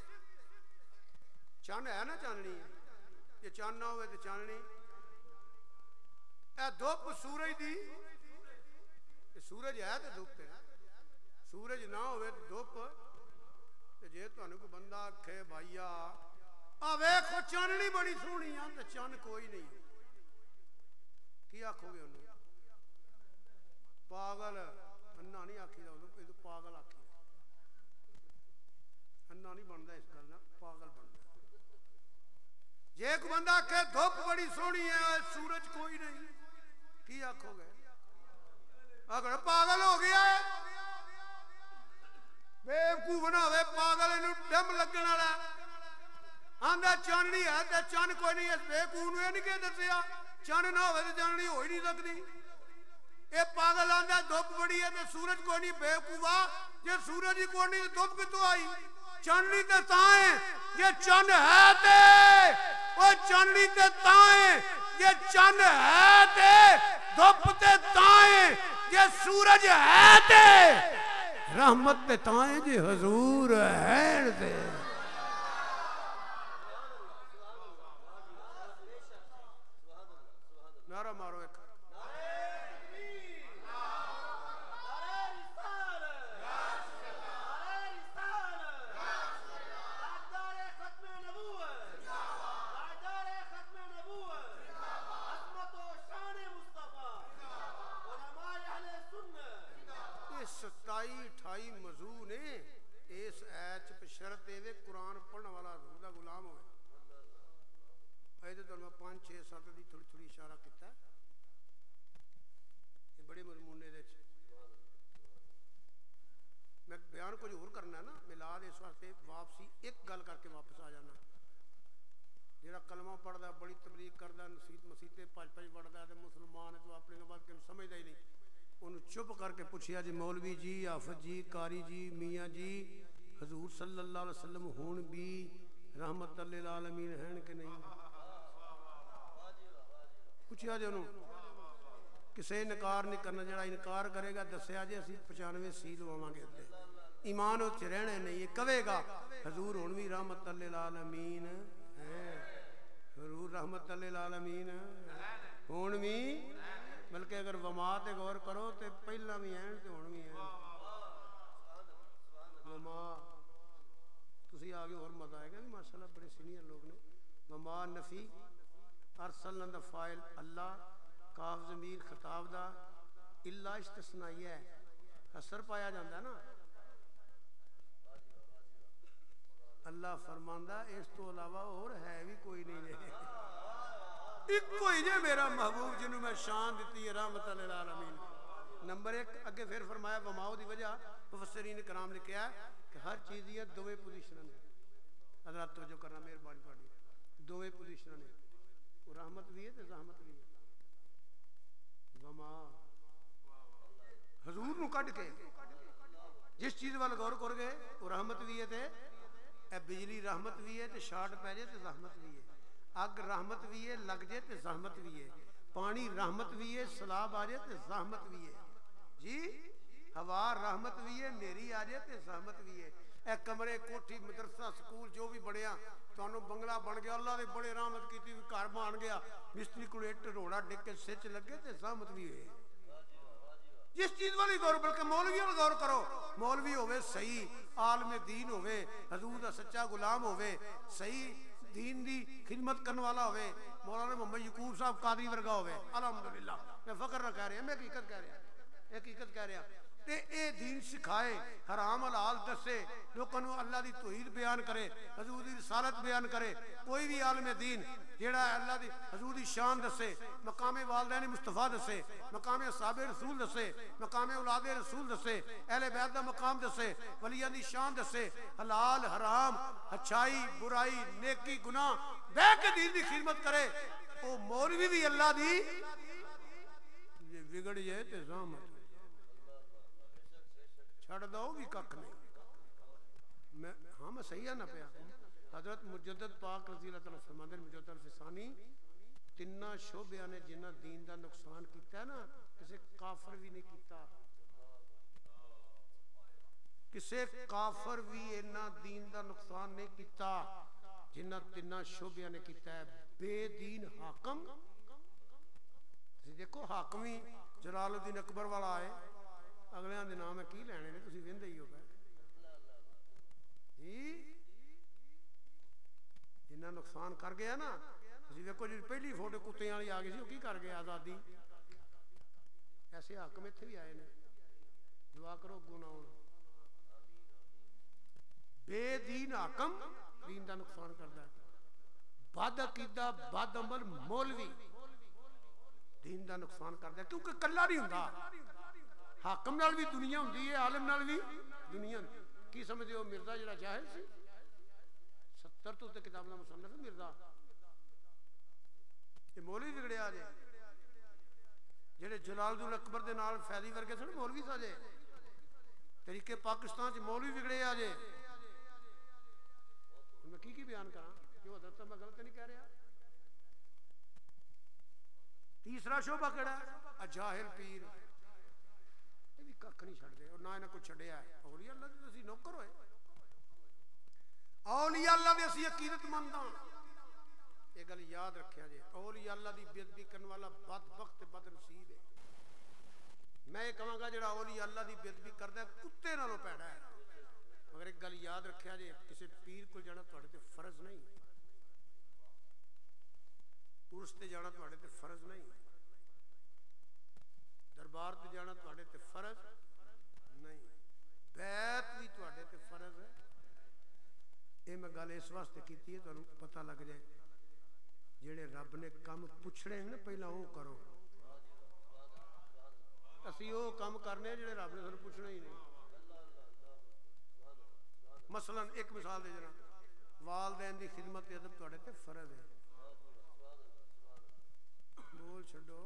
چاند ہے نا چاننی یہ چاند نہ ہوئے تو چاننی اے دھوپ سورج دی یہ سورج ہے تو دھوپ ہے سورج نہ ہوئے تو دھوپ تے جے تانوں کوئی بندہ آکھے بھائیا آ ویکھو چاننی بڑی سونی آ تے چاند کوئی نہیں کی آکھو گے انہوں پاگل انہا نہیں آکھی دا یہ تو پاگل آکھی انہا نہیں بندا اس گل نہ پاگل بندا جے ایک بندہ کہ دھوپ بڑی سونی ہے سورج کوئی نہیں کی آکھو گے اگر پاگل ہو گیا ہے بیوقوف نہ ہوئے پاگل انہوں ڈم لگن والا آندہ چاننی ہے تے چان کوئی نہیں اس بیوقوف نوں نہیں کہ دسیا چان نہ ہوئے تے چاننی ہو ہی نہیں سکتی اے پاگل آندہ دھوپ بڑی ہے تے سورج کوئی نہیں بیوقوفا جے سورج ہی کوئی نہیں تے دھوپ کتوں آئی چاننی تے تائیں یہ چان ہے تے وہ چاننی تے تائیں یہ چان ہے تے دھوپ تے تائیں یہ سورج ہے تے رحمت تے تائیں جی حضور ہے تے نعرہ مارو ایک ستائی اٹھائی موضوع نے اس ایت بشرط دے قرآن پڑھنے والا حضور دا غلام ہوئے ایت تو میں پانچ چھ سات دی تھوڑی تھوڑی اشارہ کیتا ہے یہ بڑے مضمونے دے میں بیان کچھ اور کرنا ہے نا میلاد اس واسطے واپسی ایک گل کر کے واپس آ جانا جہاں کلمہ پڑھتا ہے بڑی تبلیغ کرتا نصیحت مسیتے پج پج پڑھتا ہے تو مسلمان تو اپنے کے بعد کہیں سمجھتا ہی نہیں انہوں چپ کر کے پوچھیا جی مولوی جی حافظ جی قاری جی میاں جی حضور صلی اللہ علیہ وسلم ہون بھی رحمت للعالمین ہیں کہ نہیں پوچھیا جی انہوں کسے انکار نہیں کرنا جڑا انکار کرے گا دسیا جی اسی پچانوے سی لواں گے اتنے ایمان اتنے رہنے نہیں یہ کہے گا حضور ہون بھی رحمت للعالمین ہیں حضور رحمت للعالمین ہون بھی بلکہ اگر وما تے غور کرو تے پہلا بھی ہیں تے ہون بھی ہیں وما تسی آگے اور مزہ آئے گا کہ ماشاءاللہ بڑے سینئر لوگ نے وما نفی ارسلنا دا فائل اللہ کاف ضمیر خطاب دا اللہ استثنائی ہے حسر پایا جاندہ ہے نا اللہ فرماندہ اس تو علاوہ اور ہے بھی کوئی نہیں ہے ایک کوئی جے میرا محبوب جنہوں میں شان دیتی ہے رحمت للعالمین نمبر ایک اگے پھر فرمایا وماؤ دی وجہ مفسرین کرام نے کیا ہے کہ ہر چیز یہ دوے پوزیشن نے حضرات توجہ کرنا مہربانی پڑھی دوے پوزیشن نے وہ رحمت بھی ہے تے زحمت بھی ہے وما حضور نو کٹ کے جس چیز وال غور کر گئے وہ رحمت بھی ہے تے اے بجلی رحمت بھی ہے تے شارٹ پہ جائے تے زحمت بھی ہے اگ رحمت بھی ہے لگ جائے تے زحمت بھی ہے پانی رحمت بھی ہے سلاب آ جائے تے زحمت بھی ہے جی ہوا رحمت بھی ہے نیری آ جائے تے زحمت بھی ہے اے کمرے کوٹھی مدرسہ سکول جو بھی بڑھیا تو انہوں بنگلہ بن گیا اللہ نے بڑے رحمت کی تھی گھر بان گیا مستری کو ایٹ روڑا ڈک کے سچ لگے تے زحمت بھی ہے جس چیز والی غور بلکہ مولوی والا غور کرو مولوی ہوئے صحیح عالم دین ہوئے حضور دا سچا غلام ہوئے صحیح دین دی خدمت کرنے والا ہوئے مولانا محمد یعقوب صاحب قادری ورگا ہوئے الحمدللہ میں فخر نہ کہہ رہا میں حقیقت کہہ رہا حقیقت کہہ رہا تے اے دین سکھائے حرام حلال دسے لوگوں نے اللہ دی توحید بیان کرے حضور دی رسالت بیان کرے کوئی بھی عالم دین جیڑا اللہ دی حضور دی شان دسے مقام والدین مصطفیٰ دسے مقام اصحاب رسول دسے مقام اولاد رسول دسے اہل بیت دا مقام دسے ولیاں دی شان دسے حلال حرام اچھائی برائی نیکی گناہ بے کے دین دی خدمت کرے او مولوی بھی اللہ دی یہ بگڑ جائے تے زحمت چھڑ دو بھی کک نہیں میں ہاں میں صحیح ہے نہ پیا حضرت مجدد پاک رضی اللہ تعالیٰ فرماندے مجدد الفسانی تنہ شعبیاں نے جنہ دین دا نقصان کیتا ہے نا کسے کافر بھی نہیں کیتا کسے کافر بھی انہ دین دا نقصان نہیں کیتا جنہ تنہ شعبیاں نے کیتا ہے بے دین حاکم دیکھو حاکمی جلال الدین اکبر والا آئے اگلے آن دے نام ہے کی لینے نے تسی ویندے ہی ہو گئے جی جنہ نقصان کر گیا نا تسی ویکھو جی پہلی فوٹو کتیاں والی آ گئی سی وہ کی کر گیا آزادی ایسے حاکم اتھے بھی آئے نے دعا کرو گناہ بے دین حاکم دین دا نقصان کردا ہے بد عقیدہ بد عمل مولوی دین دا نقصان کردا ہے کیونکہ کلا نہیں ہوندا حاکم نال بھی دنیا ہوندی ہے عالم نال بھی دنیا کی سمجھے ہو مرزا جڑا جاہل سی ستر تو تے کتاب دا مصنف مرزا یہ مولوی بگڑیا جے جڑے جلال الدین اکبر دے نال فیضی ورگے سن مولوی ساجے طریقے پاکستان چ مولوی بگڑیا جے میں کی کی بیان کراں کیوں حضرت میں غلط نہیں کہہ رہا تیسرا شعبہ کیڑا ہے اجاہل پیر یہ بھی ککھ نہیں چھڑ دے اور نہ انہاں کو چھڑیا ہے اولیاء اللہ دے اسی نوکر ہوئے اولیاء اللہ دے اسی عقیدت مند ہاں یہ گل یاد رکھیا جے اولیاء اللہ دی بے ادبی کرنے والا بدبخت بد نصیب ہے میں یہ کہاں گا جڑا اولیاء اللہ دی بے ادبی کردا ہے کتے نالوں پیڑا ہے مگر ایک گل یاد رکھیا جے کسی پیر کو جانا تواڈے تے فرض نہیں عرس تے جانا تواڈے تے فرض نہیں دربار تے جانا تواڈے تے فرض نہیں بیعت بھی تواڈے تے فرض ہے اے میں گل اس واسطے کیتی ہے تانوں پتہ لگ جائے جڑے رب نے کم پوچھنے ہیں پہلا وہ کرو اسی وہ کم کرنے جڑے رب نے سانوں پوچھنا ہی نہیں مثلا ایک مثال دے جنا والدین دی خدمت ادب تواڈے تے فرض ہے بول چھڈو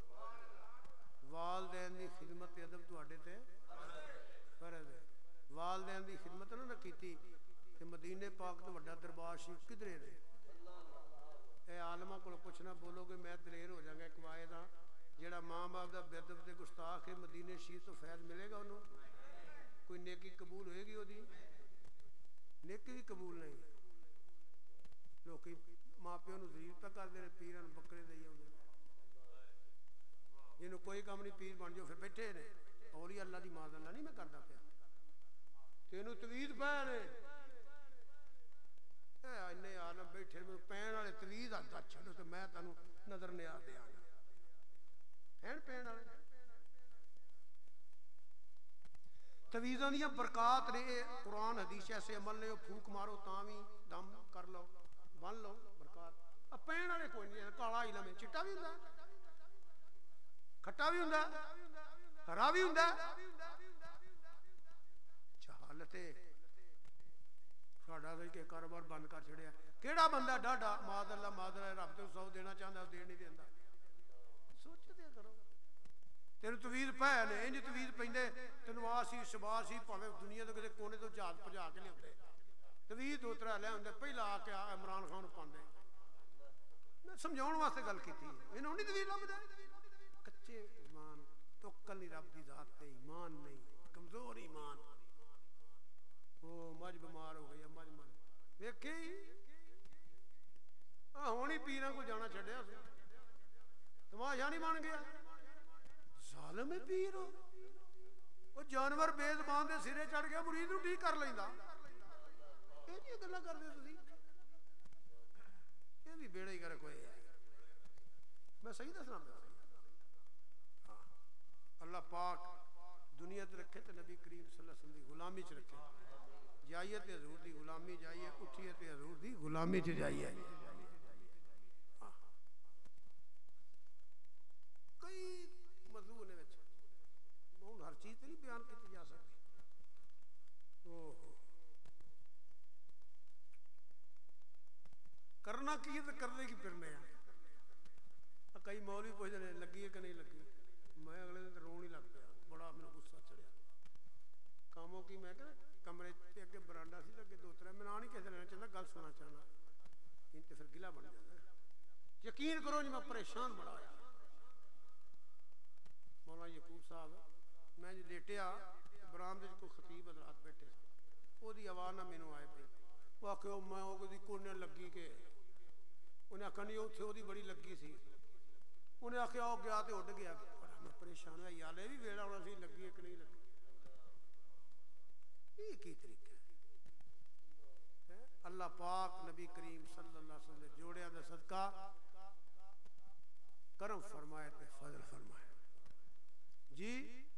والدین دی خدمت ادب تواڈے تے فرض ہے والدین دی خدمت نہ کیتی تے مدینے پاک تو بڑا دربار شریف کدھرے نے اے عالمہ کو پوچھنا بولو گے میں دلیر ہو جاؤں گا ایک واحد ہاں جڑا ماں باپ دا بےادب تے گستاخ ہے مدینے شریف تو فیض ملے گا انہوں کوئی نیکی قبول ہوئے گی وہ نیکی بھی قبول نہیں لوگ ماں پیو نو ذلیل پہ کرتے ہیں پیران بکرے دے آؤں جنہوں کوئی کام نہیں پیر بن جو پھر بیٹھے نے اور ہی اللہ دی ماں اللہ نہیں میں کرتا پیا تینوں توید پہ نے اے عالم بیٹھے میں پین والے توید آتا چھڑو تو میں تینوں نظر نہیں آتے آنا ہیں پین والے تویزاں دیاں برکات نے قرآن حدیث ایسے عمل نے پھوک مارو تاوی دم کر لو بن لو برکات اب پین والے کوئی نہیں کالا علم ہے چٹا بھی ہوندا کھٹا بھی ہوندا ہرا بھی ہوندا جہالت ساڈا کہ کاروبار بند کر چھڑیا کیڑا بندہ ڈاڈا ماذ اللہ ماذ اللہ رب تے سو دینا چاہندا دے نہیں دیندا سوچ دے کرو تینوں تویز پہ نے انج تویز پیندے تینوں آسی شباسی پاوے دنیا دے کسے کونے تو جہاز پجا کے لیاندے تویز دو ترا لے آندے پہلا آ کے عمران خان پاندے میں سمجھاؤن واسطے گل کیتی انہوں نہیں تویز لبدا کچے ایمان توکل نہیں رب دی ذات تے ایمان نہیں کمزور ایمان وہ مجھ بیمار ہو گئی مجھ من ویکھے آ ہونی پیراں کو جانا چھڈیا سی تماشا نہیں بن گیا ظالم پیر ہو وہ جانور بے زبان دے سرے چڑھ گیا مرید نو ٹھیک کر لیندا اے جی گلاں کردے تسی اے بھی بیڑا ہی کر کوئی ہے میں صحیح دسنا پیا ہاں اللہ پاک دنیا تے رکھے تے نبی کریم صلی اللہ علیہ وسلم دی غلامی چ رکھے جائیے تے حضور دی غلامی جائیے اٹھیے تے حضور دی غلامی چ جائیے کئی موضوع نے وچ ہن ہر چیز تے نہیں بیان کیتی جا سکتی اوہ کرنا کی ہے تے کرنے کی پھرنے ہیں کئی مولوی پوچھتے ہیں لگی ہے کہ نہیں لگی میں اگلے دن رون ہی لگ پیا بڑا میرا غصہ چڑھیا کاموں کی میں کہ کمرے تے اگے برانڈا سی لگے دو ترے میں نہ نہیں کہتے لینا چاہتا گل سنا چاہنا ان تے پھر گلا بن جاتا یقین کرو جی میں پریشان بڑا آیا مولانا یعقوب صاحب میں جو لیٹیا برامدے کوئی خطیب حضرات بیٹھے وہ دی آواز نہ مینوں آئے پئی وہ آخے میں وہ دی کونے لگی کہ انہیں آخا نہیں اتنے وہ بڑی لگی سی انہیں آخیا وہ گیا تو اڈ گیا میں پریشان ہوا یار یہ بھی ویڑا ہونا سی لگی ہے کہ نہیں لگی یہ کی طریقہ ہے اللہ پاک نبی کریم صلی اللہ علیہ وسلم جوڑیا دا صدقہ کرم فرمائے تے فضل فرمائے جی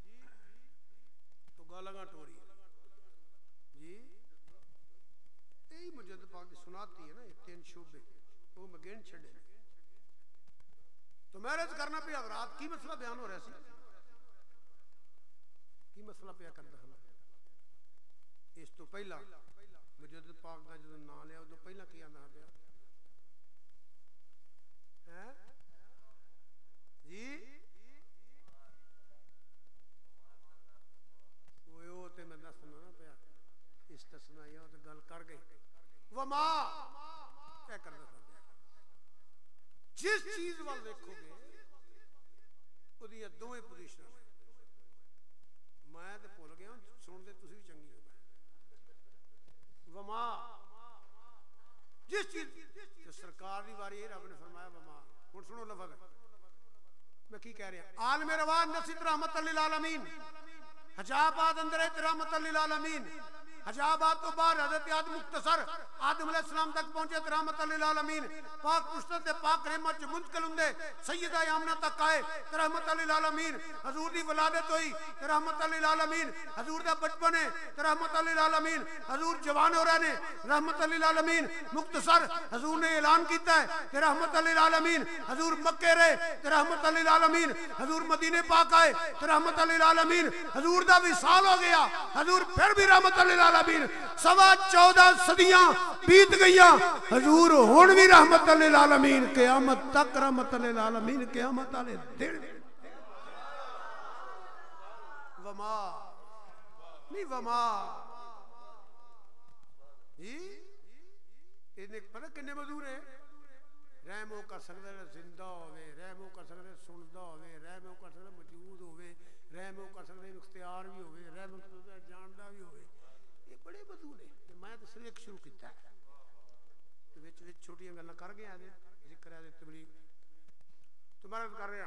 تو گالگاں ٹوری جی یہی مجدد پاک دی سناتی ہے نا یہ تین شعبے وہ میں گن چھڑے تو میں عرض کرنا پہ حضرات کی مسئلہ بیان ہو رہا سی کی مسئلہ پہ کرنا ہم اس تو پہلا مجدد پاک دا جو نام لیا تو پہلا کیا نام پیا ہے جی وہ تے میں دسنا نہ پیا استثناء یہ تو گل کر گئی وما کیا کرنا تھا جس چیز وال دیکھو گے وہ دی دوویں پوزیشن میں تے بھول گیا سن دے تسی بھی چنگی ہو وما جس چیز جو سرکار دی واری ہے رب نے فرمایا وما ہن سنو لفظ میں کی کہہ رہا عالم روان نصیب رحمت للعالمین حجابات اندر رحمت للعالمین حجابات تو بعد حضرت آدم مختصر آدم علیہ السلام تک پہنچے رحمت للعالمین پاک پشتت پاک رحمت جو منتقل ہوں دے سیدہ آمنہ تک آئے رحمت للعالمین حضور دی ولادت ہوئی رحمت للعالمین حضور دا بچپن ہے رحمت للعالمین حضور جوان ہو رہے ہیں رحمت للعالمین مختصر حضور نے اعلان کیتا ہے رحمت للعالمین حضور مکے رہے رحمت للعالمین حضور مدینے پاک آئے رحمت للعالمین حضور دا وصال ہو گیا حضور پھر بھی رحمت للعالمین للعالمین سوا چودہ صدیاں بیت گئیاں حضور ہن بھی رحمت للعالمین قیامت تک رحمت للعالمین قیامت والے دن وما نہیں وما جی انہیں پتہ کنے مزدور ہیں رحم ہو کر سکتا ہے زندہ ہوئے رحم ہو کر سکتا ہے سندا ہوئے رحم ہو کر سکتا ہے موجود ہوئے رحم ہو کر سکتا ہے اختیار بھی ہوئے رحم ہو کر سکتا ہے جاندہ بھی ہوئے یہ بڑے مزدور ہیں میں تو صرف ایک شروع کیتا ہے تو وچ وچ چھوٹیاں گلاں کر گیا دے ذکر ہے تبلیغ تمہارا کر رہا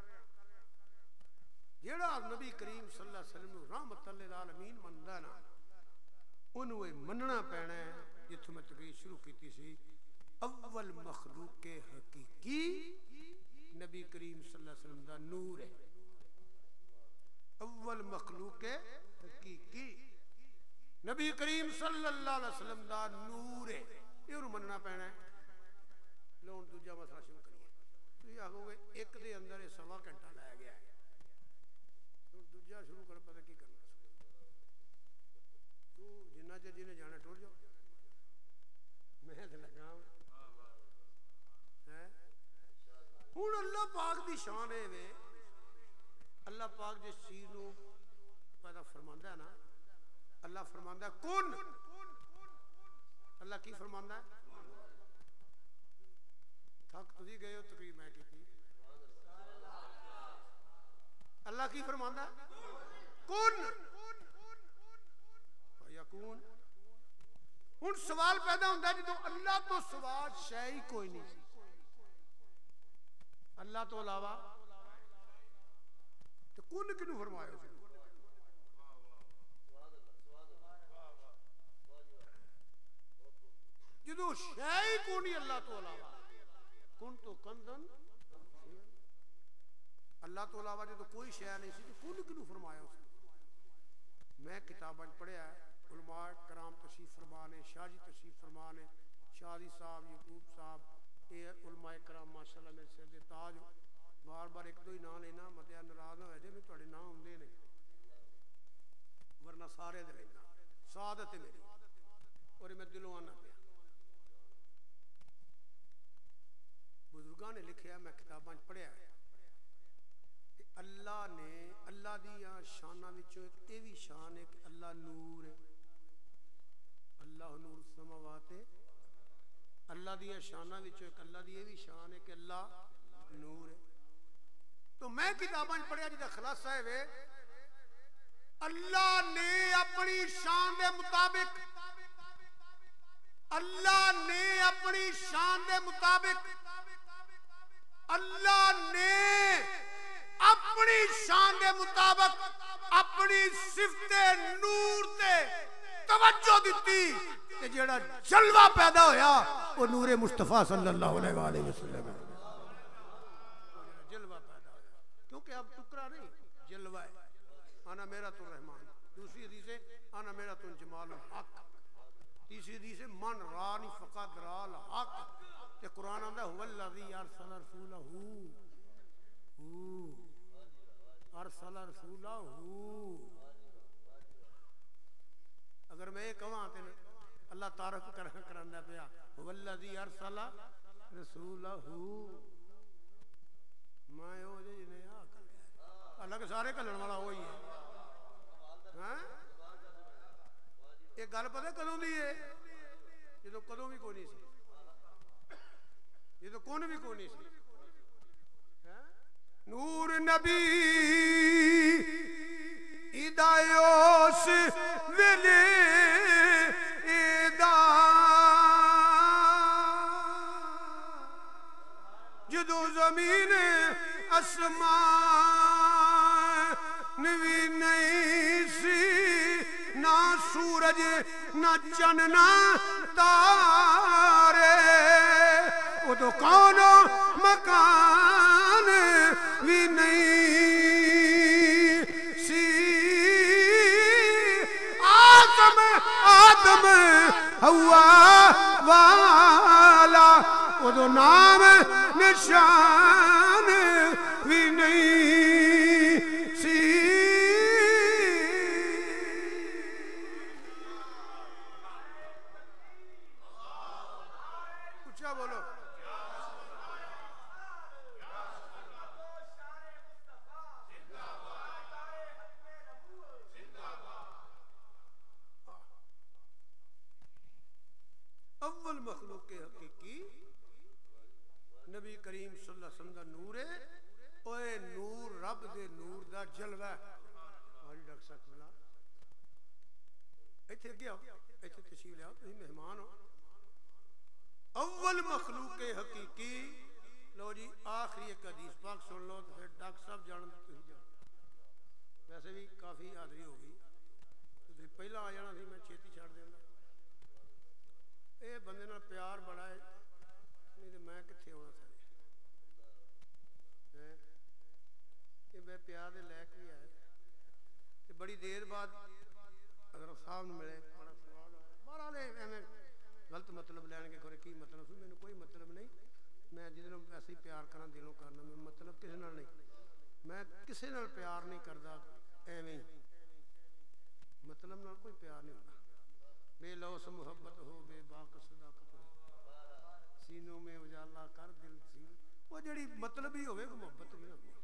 جیڑا نبی کریم صلی اللہ علیہ وسلم رحمت للعالمین مندا نا انہوں مننا پینا ہے جتوں میں تقریر شروع کیتی سی اول مخلوق حقیقی نبی کریم صلی اللہ علیہ وسلم دا نور ہے اول مخلوق حقیقی نبی کریم صلی اللہ علیہ وسلم دا نور ہے یہ انہوں مننا پینا ہے لون دوجہ مسئلہ شروع کریے تو یہ آگو گے ایک دے اندر یہ سوا گھنٹہ لایا گیا ہے دوجہ شروع کر پتہ کی کرنا تو جنہ چا جنہیں جانا ٹوٹ جاؤ میں تو لگا ہوں ہوں اللہ پاک دی شان ہے وے اللہ پاک جس چیز نو پیدا فرماندا ہے نا اللہ فرماندا ہے کن اللہ کی فرماندا ہے تھک تسی گئے ہو تقریر میں کی تھی اللہ کی فرماندا ہے کن یکون ہن سوال پیدا ہوندا ہے جدوں اللہ تو سوا شے ہی کوئی نہیں سی اللہ تو علاوہ تو کن کنوں فرمایا اس نے جدو شے کونی اللہ تو علاوہ کن تو کندن اللہ تو علاوہ جدو کوئی شے نہیں سی تو کن کنوں فرمایا اس نے میں کتاباں پڑھیا ہے علماء کرام تشریف فرمانے شاہ جی تشریف فرمانے شاہی صاحب یعقوب صاحب یہ علماء کرام ماشاءاللہ میرے سر دے تاج بار بار ایک دو ہی نام لینا مدیا ناراض نہ ہو جائے میں تھوڑے نام ہوندے نہیں ورنہ سارے دے لینا سعادت ہے میری اور میں دلوں آنا پیا بزرگاں نے لکھیا میں کتاباں پڑھیا ہے کہ اللہ نے اللہ دی شاناں وچوں ایک یہ بھی شان ہے کہ اللہ نور ہے اللہ نور السماوات ہے اللہ دی شاناں وچوں ایک اللہ دی یہ بھی شان ہے کہ اللہ نور ہے تو میں کتاباں پڑھیا جدا خلاصہ ہے وے اللہ نے اپنی شان دے مطابق اللہ نے اپنی شان دے مطابق اللہ نے اپنی شان دے مطابق اپنی صفت نور تے توجہ دیتی کہ جیڑا جلوہ پیدا ہویا وہ نور مصطفیٰ صلی اللہ علیہ وآلہ وسلم جلوہ پیدا ہویا کیونکہ اب ٹکرا نہیں جلوہ ہے انا میرا تو رحمان دوسری حدیث ہے انا میرا تو جمال الحق تیسری حدیث ہے من رانی فقط را الحق کہ قرآن آندہ هو الذی ارسل رسولہ ارسل رسولہ اگر میں یہ کہاں تے اللہ تعارف کرنا پیا هو الذی ارسل رسولہ میں ہو جی جنہیں آ کر لیا اللہ کے سارے کلن والا ہوئی ہے ایک گل پتہ کدوں دی ہے یہ تو کدوں بھی کوئی نہیں سی یہ تو کون بھی کوئی نہیں سی نور نبی ایدائیوس ویلے ایدا جدو زمین اسمان نوی نہیں سی نہ سورج نہ چن نہ تارے وہ تو کون مکان بھی نہیں سی آدم آدم ہوا والا وہ تو نام نشان بھی نہیں سی ذرا بولو اول مخلوق حقیقی نبی کریم صلی اللہ علیہ وسلم دا نور ہے اوے نور رب دے نور دا جلوہ ہے آج ڈاکٹر صاحب بلا ایتھے اگے آؤ ایتھے تشریف لے آؤ تسی مہمان ہو اول مخلوق حقیقی لو جی آخری ایک حدیث پاک سن لو تو پھر ڈاکٹر صاحب جان تسی جان ویسے بھی کافی حاضری ہو گئی تسی پہلا آ جانا سی میں چھیتی چھڑ دینا اے بندے نال پیار بڑا ہے نہیں تو میں کتنے ہونا سارے یہ بے پیار دے لائق بھی ہے کہ بڑی دیر بعد اگر صاحب نے ملے بڑا سوال بارہ لے ایویں غلط مطلب لین کے کھڑے کی مطلب سی مینوں کوئی مطلب نہیں میں جس نال ویسے ہی پیار کراں دلوں کرنا میں مطلب کسی نال نہیں میں کسی نال پیار نہیں کردا ایویں مطلب نال کوئی پیار نہیں ہوتا بے لوس محبت ہو بے باک صداقت ہو سینوں میں اجالا کر دل سی وہ جڑی مطلب ہی ہوئے محبت نہیں ہوتی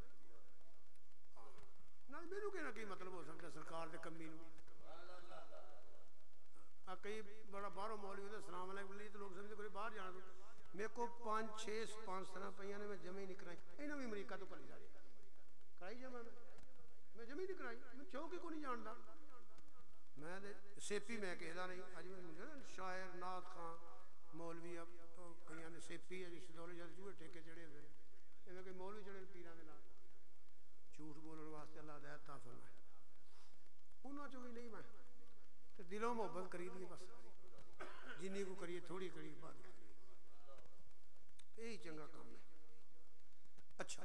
نہ میرے کہنا کی مطلب ہو سکتا سرکار دے کمی نو آ کئی بڑا باہروں مولوی ہوتا السلام علیکم لی تو لوگ سمجھتے کوئی باہر جانا دو میرے کو پانچ چھ پانچ سنہ پہیاں نے میں جمع ہی نہیں کرائی اینا بھی امریکہ تو کری جا رہی کرائی جمع میں میں جمع ہی نہیں کرائی میں چوکی کو نہیں جاندا میں سیپی میں کہدا نہیں اج میں مجھے شاعر نعت خان مولوی اب کئیاں نے سیپی ہے رشتہ دولے جد چوہے ٹھیکے چڑھے ہوئے ایویں کوئی مولوی چڑھے پیراں دے نال جھوٹ بولن واسطے اللہ ہدایت عطا فرمائے انہاں چوں بھی نہیں میں تے دلوں محبت کری دی بس جنی کو کریے تھوڑی کری بات یہی چنگا کام ہے اچھا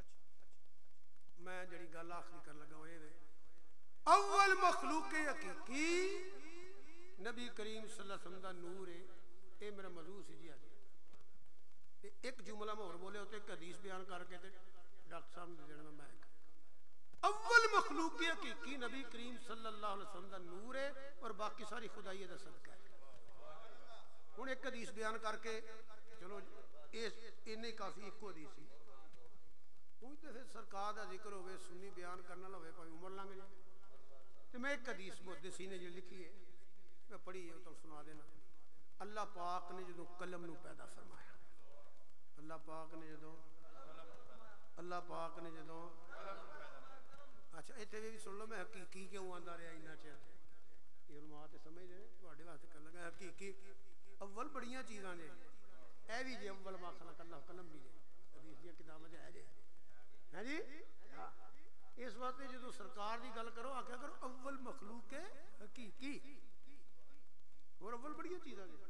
میں جڑی گل آخری کر لگا وہ یہ اول مخلوق حقیقی نبی کریم صلی اللہ علیہ وسلم دا نور ہے یہ میرا موضوع سی جی آج ایک جملہ میں اور بولے ہوتے ایک حدیث بیان کر کے ڈاکٹر صاحب نے دینا میں اول مخلوق حقیقی نبی کریم صلی اللہ علیہ وسلم دا نور ہے اور باقی ساری خدائی دا صدقہ ہے ہن ایک حدیث بیان کر کے چلو انہیں کافی ایک حدیث سی ہوں تو پھر سرکار دا ذکر ہوئے سنی بیان کرنا لوے پاویں عمر لنگ جائے تو میں ایک حدیث محدثین نے جو لکھی ہے میں پڑھی ہے تو سنا دینا اللہ پاک نے جدوں قلم نو پیدا فرمایا اللہ پاک نے جدوں اللہ پاک نے جدوں اچھا اتنے بھی سن لو میں حقیقی کیوں آندا رہا اتنا چیر یہ علماء تے سمجھ رہے تواڈے واسطے کر لگا حقیقی اول بڑیاں چیزاں نے اے بھی جے اول ما خلق اللہ قلم بھی جے حدیث دی کتاب ہے جے ہاں جی اس واسطے جدوں سرکار دی گل کرو آکھیا کرو اول مخلوق ہے حقیقی اور اول بڑیاں چیزاں نے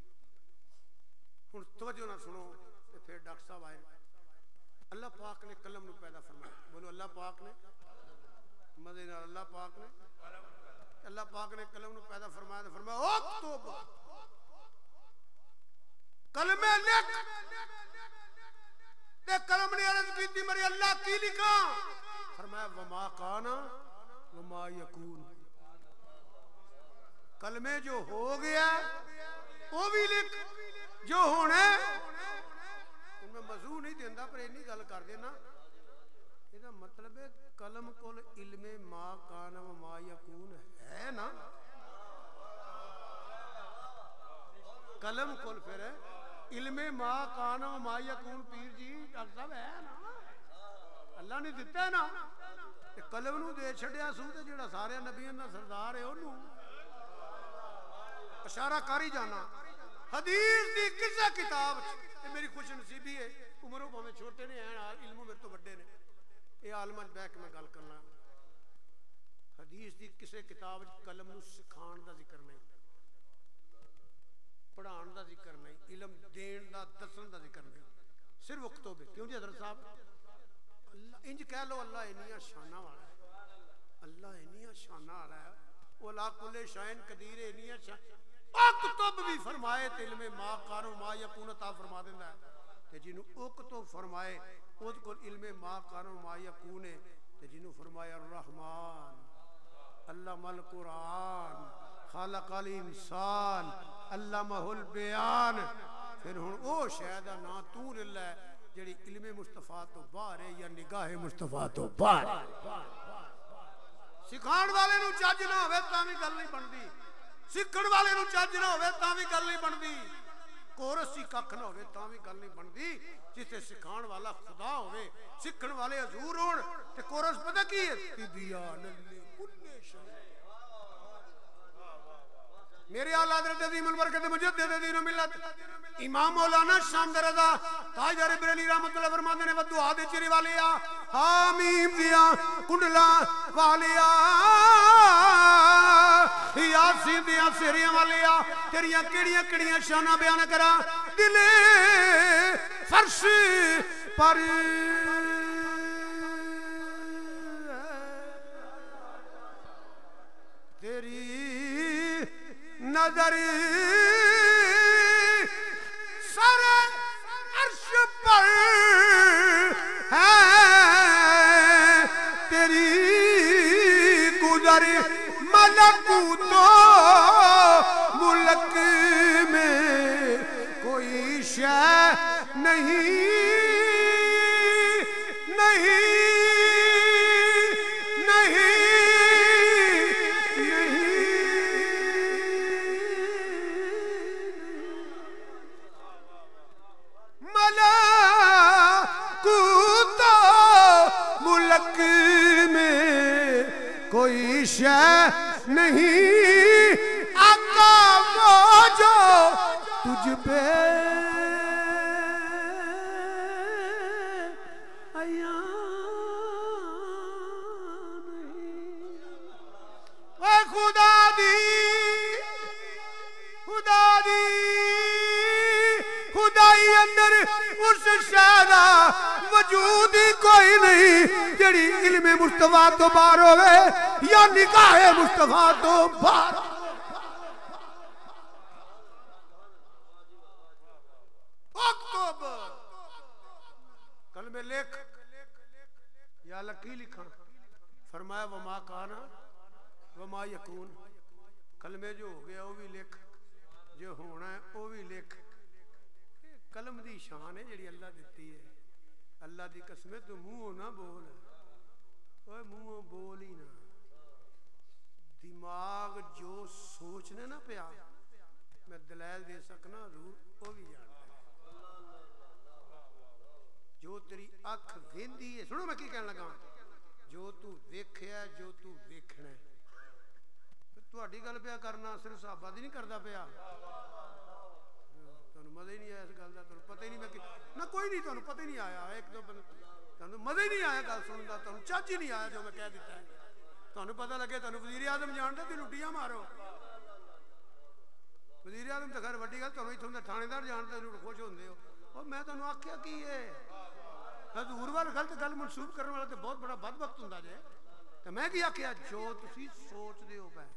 ہن توجہ نہ سنو تے پھر ڈاکٹر صاحب آئے اللہ پاک نے قلم نو پیدا فرمایا بولو اللہ پاک نے مدد نال اللہ پاک نے اللہ پاک نے قلم نو پیدا فرمایا تے فرمایا اکتب کلمے لکھ تے قلم نے عرض کیتی میرے اللہ کی لکھاں فرمایا وما کان وما یکون کلمے جو ہو گیا وہ بھی لکھ جو ہونے ان میں موضوع نہیں دیندا پر اینی گل کر دینا یہ مطلب ہے قلم کول علم ما کان وما یکون ہے نا قلم کول پھر علم ما کان وما یکون پیر جی ڈاکٹر صاحب ہے نا اللہ نے دیتا ہے نا قلم نو دے چھڑیا سو تے جڑا سارے نبیوں دا سردار ہے اونوں اشارہ کر ہی جانا حدیث دی کسے کتاب تے میری خوش نصیبی ہے عمروں بھاویں چھوٹے نے ہیں علموں میرے تو بڑے نے یہ عالماں بیٹھ کے میں گل کرنا حدیث دی کسے کتاب قلم نو سکھان دا ذکر نہیں پڑھان دا ذکر نہیں علم دین دا دسن دا ذکر نہیں صرف اکتب ہے کیوں جی حضرت صاحب اللہ انج کہہ لو اللہ انیاں شانہ والا ہے اللہ انیاں شانہ والا ہے وہ لا کل شائن قدیر انیاں شان اکتب بھی فرمائے تے علم ما کان ما یکون عطا فرما دیندا ہے تے جنوں اکتب فرمائے اس کو علم ما کان ما یکون تے جنوں فرمایا الرحمن علم القرآن خلق الانسان علمہ البیان پھر ہن او شے دا نا تو لے لے جڑی علم مصطفیٰ تو باہر ہے یا نگاہ مصطفیٰ تو باہر ہے سکھان والے نو چج نہ ہوے تاں وی گل نہیں بندی سکھن والے نو چج نہ ہوے تاں وی گل نہیں بندی کورس ہی ککھ نہ ہوے تاں وی گل نہیں بندی جسے سکھان والا خدا ہوے سکھن والے حضور ہون تے کورس پتہ کی ہے تبیان لکل شیء میرے اعلیٰ حضرت عظیم البرکت مجدد دین و ملت امام مولانا شامد رضا تاجدار بریلی رحمت اللہ فرماتے نے ودعا دے چری والیا حامیم دیا کنڈلا والیا یاسین دیا سیریاں والیا تیریاں کیڑیاں کیڑیاں شانہ بیان کرا دل فرش پر تیری نظر سر عرش پر ہے تیری گزر ملکوت و ملک میں کوئی شے نہیں نہیں ملک میں کوئی شے نہیں آقا وہ جو تجھ پہ آیا نہیں اے خدا دی خدا دی خدائی اندر اس شہدہ وجود ہی کوئی نہیں جڑی علم مصطفیٰ تو باہر ہوئے یا نگاہ مصطفیٰ تو باہر اکتب کلمے لکھ یا لکی لکھا فرمایا وما کانا وما یکون کلمے جو ہو گیا وہ بھی لکھ جو ہونا ہے وہ بھی لکھ کلم دی شان ہے جڑی اللہ دیتی ہے اللہ دی قسمیں تو منہ نہ بول اوے منہ بول ہی نہ دماغ جو سوچنے نہ پیا میں دلائل دے سکنا حضور وہ بھی جانتا ہے جو تیری اکھ ویندی ہے سنو میں کی کہنے لگا جو تو ویکھیا جو تو ویکھنا ہے تہاڈی گل پیا کرنا صرف صحابہ دی نہیں کردا پیا مزہ ہی نہیں آیا اس گل دا تانوں پتہ ہی نہیں میں نہ کوئی نہیں تانوں پتہ ہی نہیں آیا ایک دو تانوں مزہ ہی نہیں آیا گل سنن دا تانوں چج ہی نہیں آیا جو میں کہہ دیتا ہے تانوں پتہ لگے تانوں وزیر اعظم جاندا تے لٹیاں مارو وزیر اعظم تے خیر وڈی گل تانوں ایتھوں دا تھانے دار جاندا تے خوش ہوندے ہو او میں تانوں آکھیا کی ہے حضور وال غلط گل منسوب کرن والا تے بہت بڑا بدبخت ہوندا جے تے میں کی آکھیا جو تسی سوچ دے ہو پے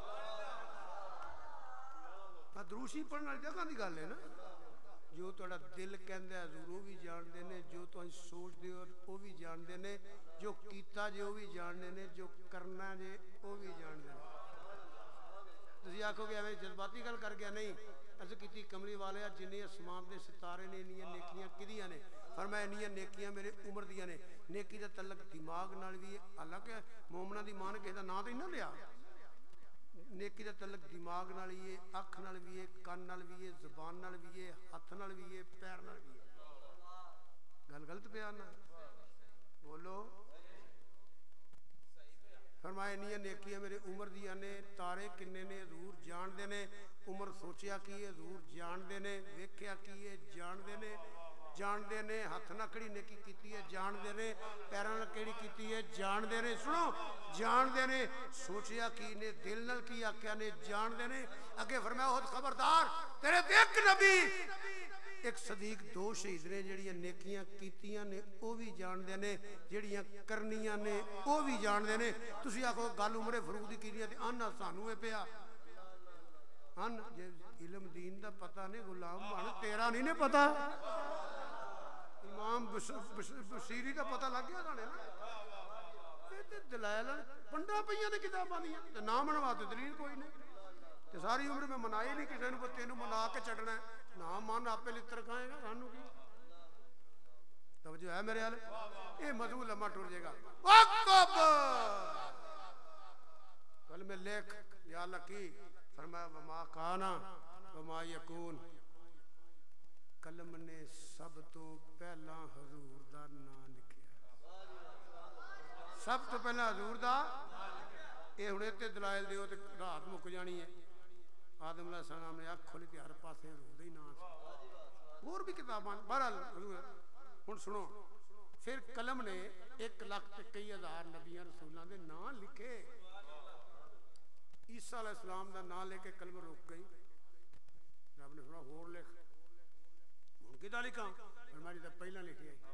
دروشی پڑھنے والی جگہ دی گل ہے نا جو تہاڈا دل کہندا ہے حضور وہ بھی جانتے ہیں جو تسی سوچتے ہو وہ بھی جانتے ہیں جو کیتا جے وہ بھی جانتے ہیں جو کرنا جے وہ بھی جانتے ہیں تسی آکھو گے ایویں جذباتی گل کر گیا نہیں عرض کیتی کملی والے جنہیں اسمان دے ستارے نے انیاں نیکیاں کدیاں نے فرمایا انیاں نیکیاں میرے عمر دیاں نے نیکی دا تعلق دماغ نال بھی ہے حالانکہ مومنہ دی مان کہے دا نام تو نہ لیا نیکی دا تعلق دماغ نال بھی ہے اکھ نال بھی ہے کان نال بھی ہے زبان نال بھی ہے ہاتھ نال بھی ہے پیر نال بھی ہے گل غلط پہ آنا بولو فرمایا انیاں نیکیاں میرے عمر دیاں نے تارے کنے نے حضور جان دے نے عمر سوچیا کی ہے حضور جان دے نے ویکھیا کی ہے جان دے نے جان دے نے ہاتھ نہ کڑی نیکی کیتی ہے جان دے نے پیراں نال کیڑی کیتی ہے جان دے نے سنو جان دے نے سوچیا کی نے دل نال کی آکھیا نے جان دے نے اگے فرمایا خود خبردار تیرے ایک نبی ایک صدیق دو شہید نے جڑیاں نیکیاں کیتیاں نے او بھی جان دے نے جڑیاں کرنیاں نے او بھی جان دے نے تسی آکھو گل عمر فاروق دی کیتی تے ان سانوں اے پیا ان جے علم دین دا پتہ نہیں غلام بن تیرا نہیں نے پتہ امام بصیری کا پتہ لگ گیا سانے نا دلائل پنڈا پئیاں نے کتاباں دیاں نہ منوا تے دلیل کوئی نہیں تے ساری عمر میں منائی نہیں کسے نوں تینوں منا کے چھڈنا ہے ਨਾ ਮਨ ਆਪੇ ਲਿੱਤਰ ਖਾਏਗਾ ਸਾਨੂੰ ਕੀ توجہ ہے میرے حال یہ موضوع لمحہ ٹور جائے گا وقب کل میں لکھ یا اللہ کی فرمایا وما کانا وما یکون قلم نے سب تو پہلا حضور دا نام لکھیا سب تو پہلا حضور دا یہ ہنے تے دلائل دیو تے رات مک جانی ہے آدم علیہ السلام نے اکھ کھولی تے ہر پاسے حضور دا ہی نام سی اور بھی کتاباں بہرحال حضور ہن سنو پھر قلم نے ایک لاکھ تے کئی ہزار نبیاں رسولاں دے نام لکھے عیسیٰ علیہ السلام دا نام لے کے قلم رک گئی رب نے فرمایا ہور لکھ ہن کدا لکھاں ہماری تے پہلا لکھی ہے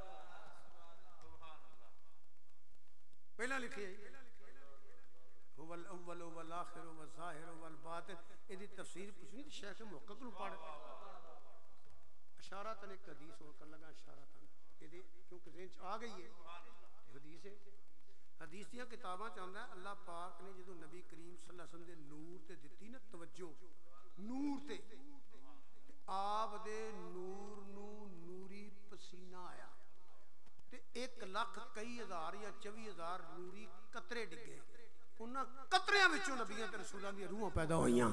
پہلا لکھی ہے هو الاول والآخر والظاہر والباطن ایدی تفسیر پوچھنی تے شیخ محقق نو پڑھ اشارتاً ایک حدیث اور کر لگا اشارتاً کیونکہ ذہن چ آ گئی ہے حدیث ہے حدیث دیاں کتاباں چاہتا ہے اللہ پاک نے جدو نبی کریم صلی اللہ علیہ وسلم دے نور تے دتی نا توجہ نور تے آپ دے نور نو نوری پسینہ آیا تے ایک لاکھ کئی ہزار یا چوی ہزار نوری قطرے ڈگے انہاں قطریاں وچوں نبیاں تے رسولاں دی روحاں پیدا ہوئیاں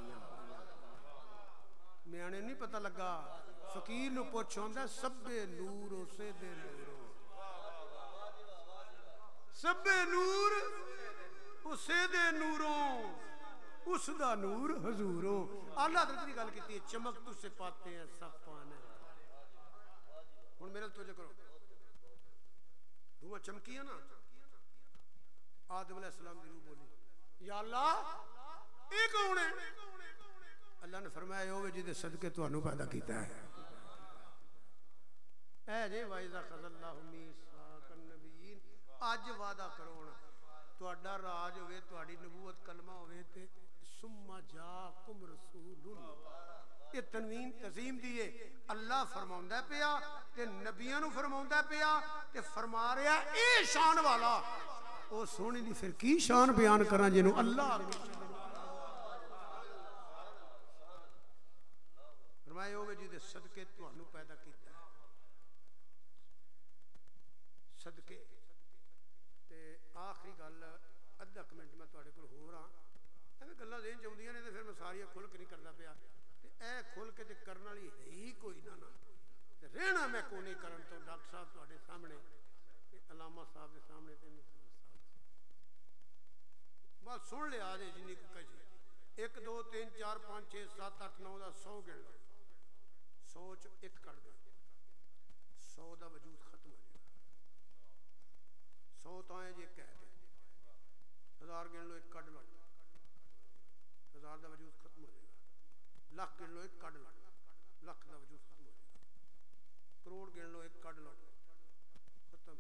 میانے نہیں پتہ لگا فقیر نو پوچھ ہوندا سب نور اسے دے نورو سب نور اسے دے نوروں اس دا نور حضوروں اللہ حضرت کی گل کیتی ہے چمک تو سے پاتے ہیں سب پانے ہن میرے توجہ کرو روح چمکی ہے نا آدم علیہ السلام دی روح بولی یا اللہ اے کون ہے اللہ نے فرمایا ہوئے جی دے صدقے تو انو پیدا کیتا ہے اے جے وائزہ خض اللہ میثاق النبیین آج وعدہ کرونا تو اڈا راج ہوئے تو اڈی نبوت کلمہ ہوئے تے ثم جاکم رسول یہ تنوین تزیم دیئے اللہ فرماؤندہ پیا تے نبیوں نو فرماؤندہ پیا تے فرما رہا اے شان والا او سونی دی پھر کی شان بیان کرنا جنہوں اللہ فرمائے ہوئے جی دے صدقے تو انو پیدا کیتا ہے صدقے تے آخری گل ادھا کمنٹ میں تواڈے کول ہو رہا ایویں گلاں ذہن چ اوندیاں نے تے پھر میں ساریاں کھل کے نہیں کردا پیا تے اے کھل کے تے کرن والی ہے ہی کوئی نہ نا تے رہنا میں کو نہیں کرن تو ڈاکٹر صاحب تواڈے سامنے تے علامہ صاحب دے سامنے تے بس سن لے آ جے جنی کو کہی ایک دو تین چار پانچ چھ سات اٹھ نو دا سو گن لو سوچ ایک کر دے سو دا وجود ختم ہو جائے سو تائیں جی کہہ دے ہزار گن لو ایک کڈ لو ہزار دا وجود ختم ہو جائے گا لاکھ گن لو ایک کڈ لو لاکھ دا وجود ختم ہو جائے گا کروڑ گن لو ایک کڈ لو ختم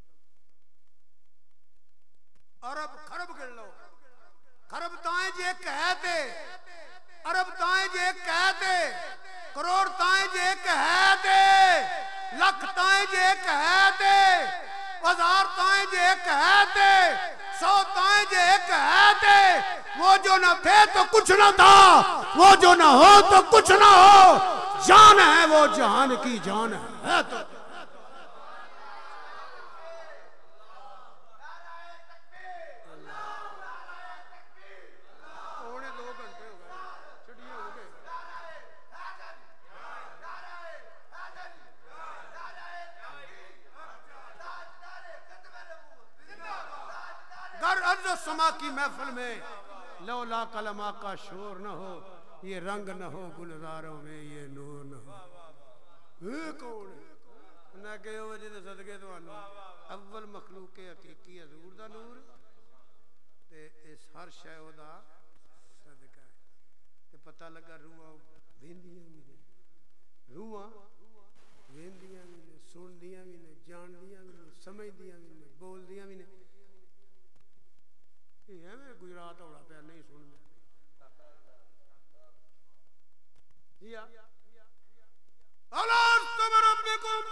ارب خرب گن لو خرب تائیں جی کہہ دے ارب تائیں جی کہہ دے کروڑ تائیں جی کہہ دے لکھ تائیں جی کہہ دے ہزار تائیں جی کہہ دے سو تائیں جی کہہ دے وہ جو نہ تھے تو کچھ نہ تھا وہ جو نہ ہو تو کچھ نہ ہو جان ہے وہ جہان کی جان ہے تو سما کی محفل میں لولا کلمہ کا شور نہ ہو یہ رنگ نہ ہو گلزاروں میں یہ نور نہ ہو اے کون ہے نہ کہ وہ جدے صدقے تو آنو اول مخلوق حقیقی حضور دا نور تے اس ہر شے دا صدقہ ہے تے پتہ لگا روحاں ویندیاں بھی نے روحاں ویندیاں بھی نے سندیاں بھی نے جاندیاں بھی نے سمجھدیاں بھی نے بولدیاں بھی نے یہ ہے میں گجرات ہوڑا پہ نہیں سن لیا الستم بربکم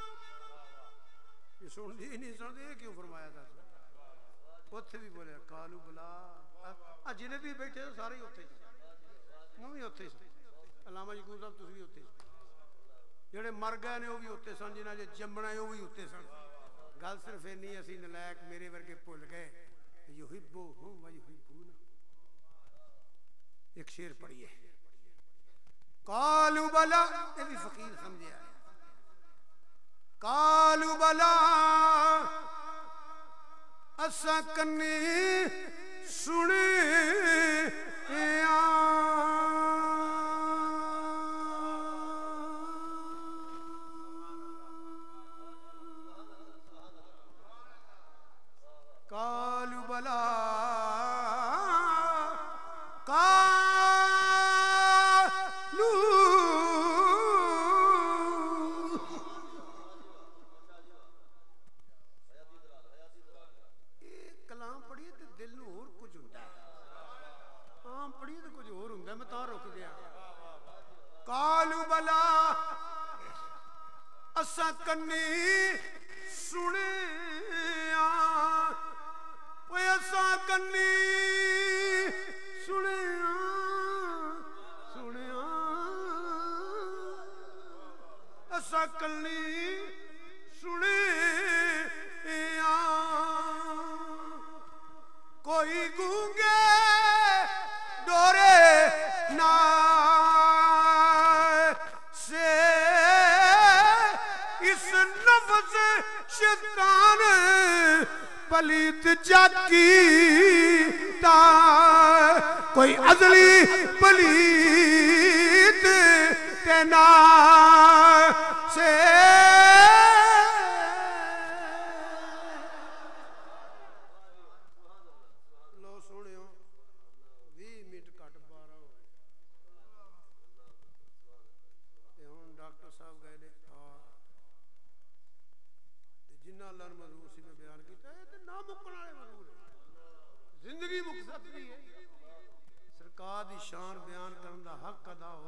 یہ سن دی نہیں سن دی کیوں فرمایا تھا اتھے بھی بولے قالوا بلا جنہیں بھی بیٹھے سارے ہی اتھے میں بھی اتھے علامہ یعقوب صاحب تسی بھی اتنے جڑے مر گئے نے وہ بھی اتنے سن جنہاں جے جمنا ہے وہ بھی اتنے سن گل صرف اینی اسی نلائق میرے ورگے بھول گئے یحبہم و یحبون ایک شعر پڑھیے قالوا بلا یہ بھی فقیر سمجھے آئے قالوا بلا اسا کنی سنے قالوا بلا کلام پڑھیے تو دل نو اور کچھ ہوتا ہے عام پڑھیے تو کچھ اور ہوتا ہے میں تو رک گیا قالوا بلا اسا کنی سنے اسا کنی سنے سنے اسا کنی سنے کوئی گونگے ڈورے نا سے اس نفس شیطان پلیت جاکی تا کوئی ازلی پلیت تینا سے زندگی مقصد بھی ہے سرکار دی شان بیان کرن دا حق ادا